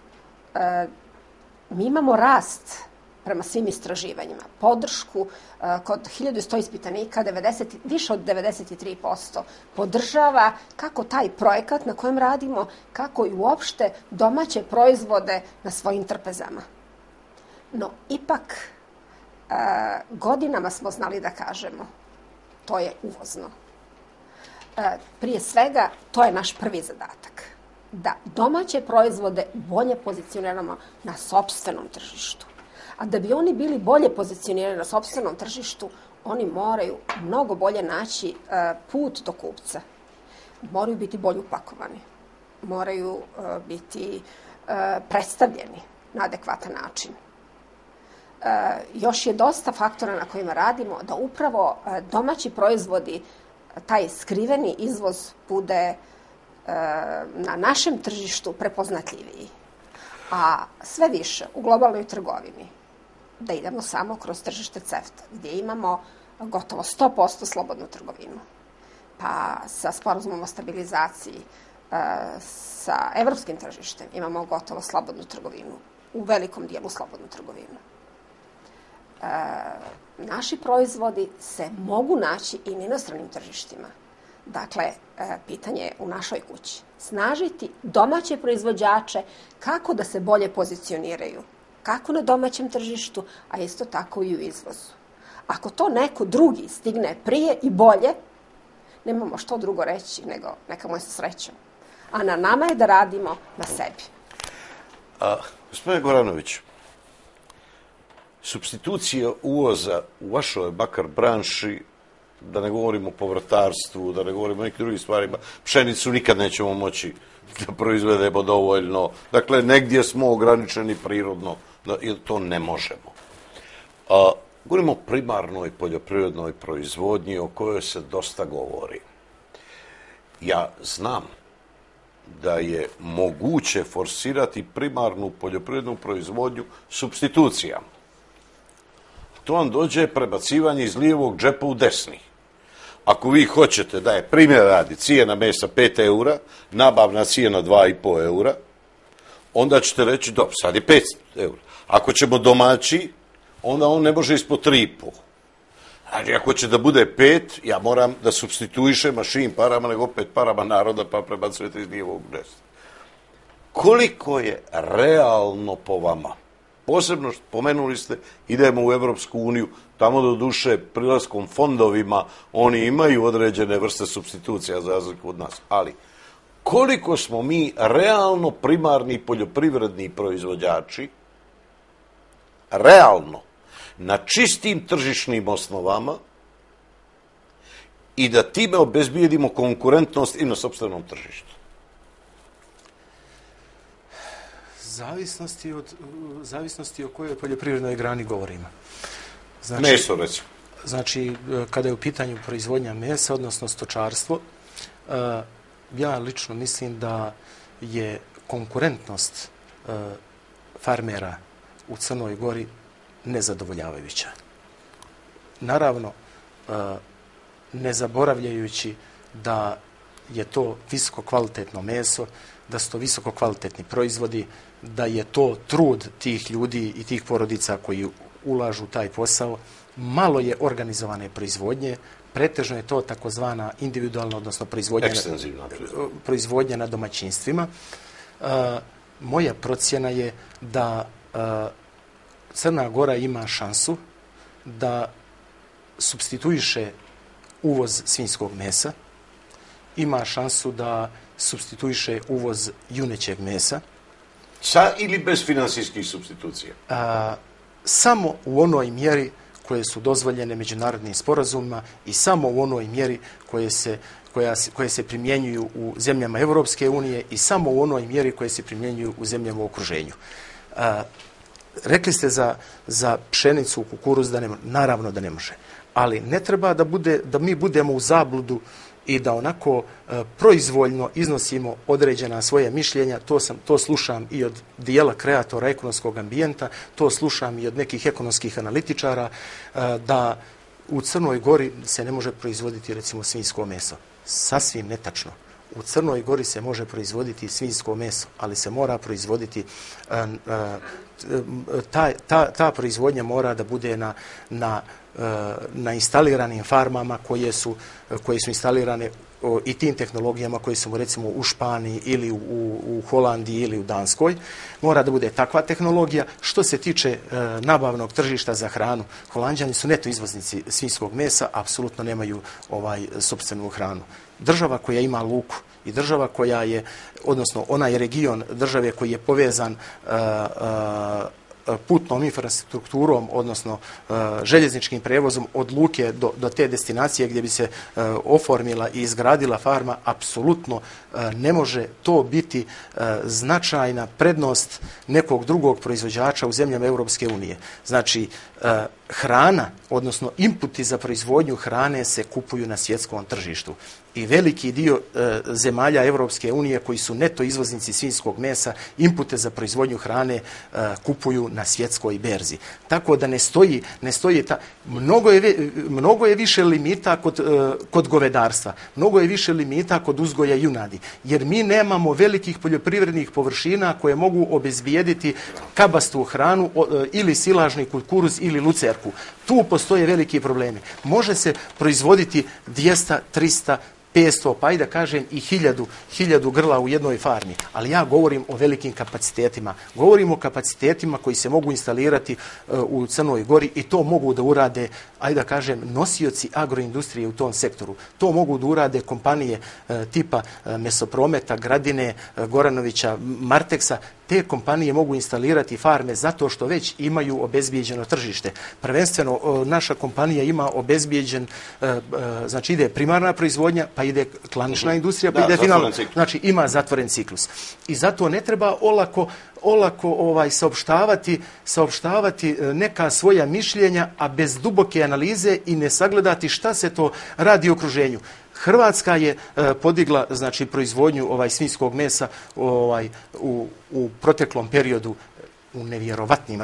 Mi imamo rast prema svim istraživanjima, podršku kod 1100 ispitanika, više od 93% podržava kako taj projekat na kojem radimo, kako i uopšte domaće proizvode na svojim trpezama. No, ipak, godinama smo znali da kažemo, to je uvozno. Prije svega, to je naš prvi zadatak. Da domaće proizvode bolje pozicioniramo na sopstvenom tržištu. A da bi oni bili bolje pozicionirani na sopstvenom tržištu, oni moraju mnogo bolje naći put do kupca. Moraju biti bolje upakovani. Moraju biti predstavljeni na adekvatan način. još je dosta faktora na kojima radimo da upravo domaći proizvodi, taj skriveni izvoz bude na našem tržištu prepoznatljiviji. A sve više u globalnoj trgovini, da idemo samo kroz tržište CEFTA, gdje imamo gotovo 100% slobodnu trgovinu, pa sa sporazumom o stabilizaciji, sa evropskim tržištem imamo gotovo slobodnu trgovinu, u velikom dijelu slobodnu trgovinu. Naši proizvodi se mogu naći i na inostranim tržištima. Dakle, pitanje je u našoj kući. Snažiti domaće proizvođače kako da se bolje pozicioniraju. Kako na domaćem tržištu, a isto tako i u izvozu. Ako to neko drugi stigne prije i bolje, nemamo što drugo reći nego neka mu je sa srećom. A na nama je da radimo na sebi. Gospodine Goranović, supstitucija uvoza u vašoj bakar branši, da ne govorimo o povrtarstvu, da ne govorimo o nekim drugim stvarima, pšenicu nikad nećemo moći da proizvedemo dovoljno. Dakle, negdje smo ograničeni prirodno, jer to ne možemo. Govorimo o primarnoj poljoprivrednoj proizvodnji o kojoj se dosta govori. Ja znam da je moguće forsirati primarnu poljoprivrednu proizvodnju supstitucijama. To vam dođe prebacivanje iz lijevog džepa u desni. Ako vi hoćete da je, primjer radi, cijena mesa 5 eura, nabavna cijena 2,5 eura, onda ćete reći, dobro, sad je 5 eura. Ako ćemo domaći, onda on ne može ispod 3,5. Znači, ako će da bude 5, ja moram da supstituišem mašin parama, nego opet parama naroda, pa prebacujete iz lijevog u desni. Koliko je realno po vama? Posebno, spomenuli ste, idemo u Evropsku uniju, tamo do duše prilaskom fondovima, oni imaju određene vrste supstitucija za razliku od nas. Ali, koliko smo mi realno primarni poljoprivredni proizvođači, realno, na čistim tržišnim osnovama i da time obezbijedimo konkurentnost i na sopstvenom tržištu? Zavisnosti o kojoj poljoprivrednoj grani govorimo. Znači, meso, recimo. Znači, kada je u pitanju proizvodnja mesa, odnosno stočarstvo, ja lično mislim da je konkurentnost farmera u Crnoj Gori nezadovoljavajuća. Naravno, ne zaboravljajući da je to visoko kvalitetno meso, da su to visoko kvalitetni proizvodi, da je to trud tih ljudi i tih porodica koji ulažu u taj posao. Malo je organizovane proizvodnje, pretežno je to takozvana individualna, odnosno proizvodnja na domaćinstvima. Moja procjena je da Crna Gora ima šansu da supstituiše uvoz svinjskog mesa, ima šansu da supstituiše uvoz junećeg mesa. Sa ili bez finansijskih supstitucija? Samo u onoj mjeri koje su dozvoljene međunarodnim sporazumima i samo u onoj mjeri koje se primjenjuju u zemljama Evropske unije i samo u onoj mjeri koje se primjenjuju u zemljama u okruženju. Rekli ste za pšenicu, kukuruz, da ne može. Naravno da ne može. Ali ne treba da mi budemo u zabludu i da onako proizvoljno iznosimo određena svoja mišljenja. To slušam i od dijela kreatora ekonomskog ambijenta, to slušam i od nekih ekonomskih analitičara, da u Crnoj Gori se ne može proizvoditi, recimo, svinjsko meso. Sasvim netačno. U Crnoj Gori se može proizvoditi svinjsko meso, ali se mora proizvoditi, ta proizvodnja mora da bude na instaliranim farmama koje su instalirane i tim tehnologijama koje su, recimo, u Španiji ili u Holandiji ili u Danskoj. Mora da bude takva tehnologija. Što se tiče nabavnog tržišta za hranu, Holanđani su neto izvoznici svinjskog mesa, apsolutno nemaju sopstvenu hranu. Država koja ima luku i država koja je, odnosno onaj region države koji je povezan putnom infrastrukturom, odnosno željezničkim prevozom od luke do te destinacije gdje bi se oformila i izgradila farma, apsolutno ne može to biti značajna prednost nekog drugog proizvođača u zemljama Europske unije. Znači, hrana, odnosno inputi za proizvodnju hrane se kupuju na svjetskom tržištu. I veliki dio zemalja Europske unije koji su neto izvoznici svinjskog mesa, inpute za proizvodnju hrane kupuju na svjetskoj berzi. Tako da ne stoji mnogo je više limita kod govedarstva, mnogo je više limita kod uzgoja junadi, jer mi nemamo velikih poljoprivrednih površina koje mogu obezbijediti kabastu hranu ili silažni kukuruz ili lucerku. Tu postoje veliki problemi. Može se proizvoditi 200, 300, 500, pa i da kažem i 1000 grla u jednoj farmi. Ali ja govorim o velikim kapacitetima. Govorim o kapacitetima koji se mogu instalirati u Crnoj Gori i to mogu da urade, ajde da kažem, nosioci agroindustrije u tom sektoru. To mogu da urade kompanije tipa Mesoprometa, Gradine, Goranovića, Marteksa. Te kompanije mogu instalirati farme zato što već imaju obezbijeđeno tržište. Prvenstveno, naša kompanija ima obezbijeđen, znači ide primarna proizvodnja, pa ide klanična industrija, pa ide finalna. Znači ima zatvoren ciklus. I zato ne treba olako saopštavati neka svoja mišljenja, a bez duboke analize i ne sagledati šta se to radi u okruženju. Hrvatska je podigla, znači, proizvodnju svinjskog mesa u proteklom periodu u nevjerovatnim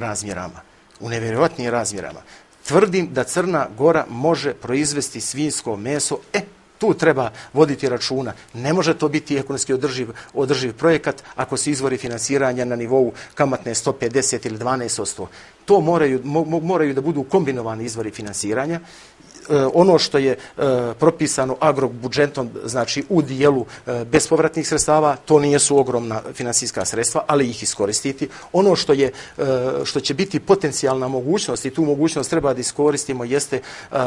razmjerama. Tvrdim da Crna Gora može proizvesti svinjsko meso. Tu treba voditi računa. Ne može to biti ekonomski održiv projekat ako su izvori finansiranja na nivou kamatne stope 10 ili 12%. To moraju da budu kombinovani izvori finansiranja. Ono što je propisano agrobudžetom, znači u dijelu bespovratnih sredstava, to nisu ogromna finansijska sredstva, ali ih iskoristiti. Ono što će biti potencijalna mogućnost i tu mogućnost treba da iskoristimo jeste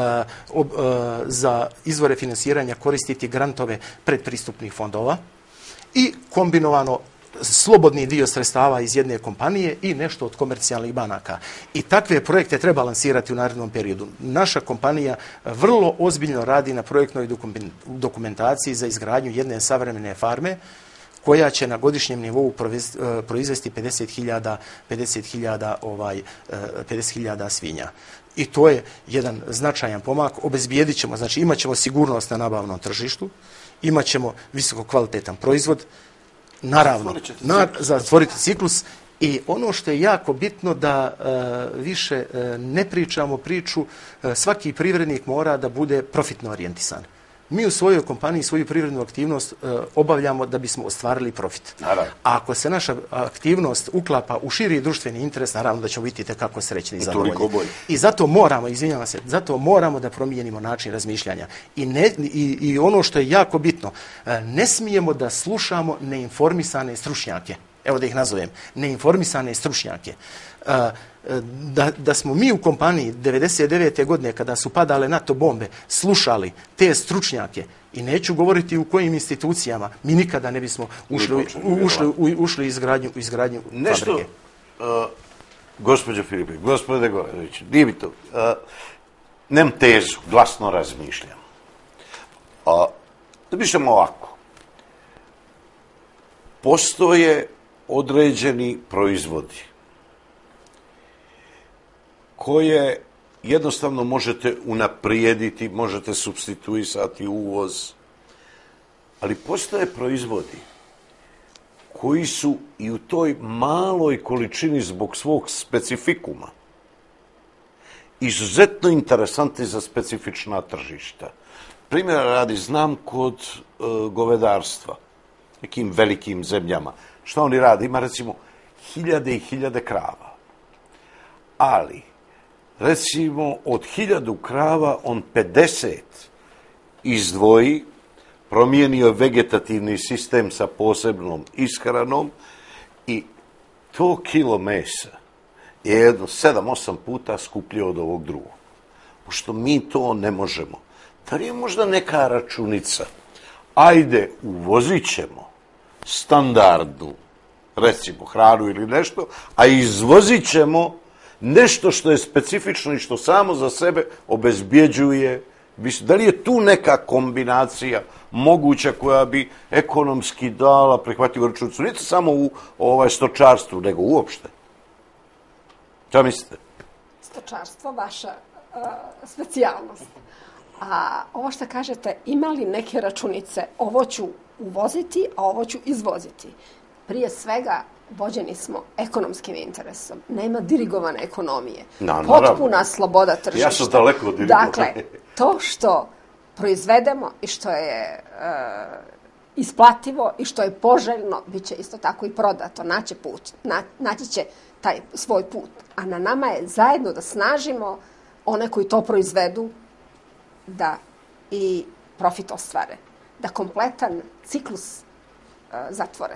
za izvore finansiranja koristiti grantove predpristupnih fondova i kombinovano slobodni dio sredstava iz jedne kompanije i nešto od komercijalnih banaka. I takve projekte treba lansirati u narednom periodu. Naša kompanija vrlo ozbiljno radi na projektnoj dokumentaciji za izgradnju jedne savremene farme koja će na godišnjem nivou proizvesti 50.000 svinja. I to je jedan značajan pomak. Obezbijedit ćemo, znači imat ćemo sigurnost na nabavnom tržištu, imat ćemo visoko kvalitetan proizvod, naravno, zatvoriti ciklus. I ono što je jako bitno da više ne pričamo priču, svaki privrednik mora da bude profitno orijentisan. Mi u svojoj kompaniji svoju privrednu aktivnost obavljamo da bismo ostvarili profit. Naravno. A ako se naša aktivnost uklapa u širi društveni interes, naravno da ćemo biti tekako srećni i zadovoljni. I zato moramo da promijenimo način razmišljanja. I ono što je jako bitno, ne smijemo da slušamo neinformisane stručnjake. Evo da ih nazovem, neinformisane stručnjake. Da smo mi u kompaniji 99. godine kada su padale NATO bombe slušali te stručnjake, i neću govoriti u kojim institucijama, mi nikada ne bismo ušli u izgradnju fabrike. Gospođo Filipe, gospodine Goranović, Divito, nem tezu, glasno razmišljam. Da pišemo ovako. Postoje određeni proizvodi koje jednostavno možete unaprijediti, možete supstituisati uvoz, ali postoje proizvodi koji su i u toj maloj količini zbog svog specifikuma izuzetno interesantni za specifična tržišta. Primjera radi, znam kod govedarstva, nekim velikim zemljama, šta oni rade? Ima recimo 1000 i 1000 krava. Ali, recimo, od 1000 krava on 50 izdvoji, promijenio vegetativni sistem sa posebnom ishranom i to kilo mesa je jedno 7-8 puta skuplje od ovog drugog. Pošto mi to ne možemo. Da li je možda neka računica? Ajde, uvozit ćemo standardnu recimo hranu ili nešto, a izvozit ćemo nešto što je specifično i što samo za sebe obezbjeđuje. Da li je tu neka kombinacija moguća koja bi ekonomski dala prihvatljivu računicu? Nije samo u stočarstvu, nego uopšte. Šta mislite? Stočarstvo, vaša specijalnost. A ovo što kažete, ima li neke računice, ovo ću uvoziti, a ovo ću izvoziti? Prije svega, vođeni smo ekonomskim interesom. Nema dirigovane ekonomije. Potpuna sloboda tržišta. Ja sam daleko od dirigovane. Dakle, to što proizvedemo i što je isplativo i što je poželjno, bit će isto tako i prodato. Naći će taj svoj put. A na nama je zajedno da snažimo one koji to proizvedu da i profit ostvare. Da kompletan ciklus zatvore.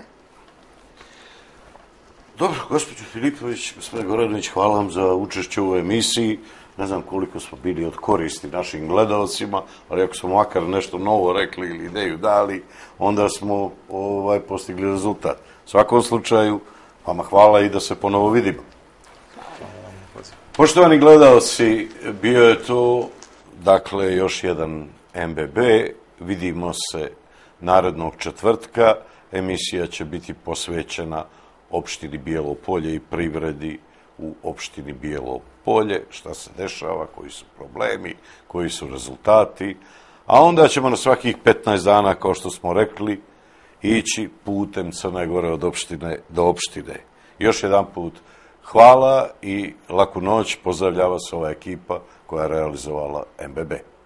Dobro, gospođo Filipović, gospodin Goranović, hvala vam za učešće u ovoj emisiji. Ne znam koliko smo bili od koristi našim gledalcima, ali ako smo makar nešto novo rekli ili ideju dali, onda smo postigli rezultat. U svakom slučaju, vama hvala i da se ponovo vidimo. Poštovani gledalci, bio je to, dakle, još jedan MBB. Vidimo se narednog četvrtka. Emisija će biti posvećena opštini Bijelo Polje i privredi u opštini Bijelo Polje, šta se dešava, koji su problemi, koji su rezultati, a onda ćemo na svakih 15 dana, kao što smo rekli, ići putem Crne Gore od opštine do opštine. Još jedan put hvala i laku noć, pozdravlja vas ova ekipa koja je realizovala MBB.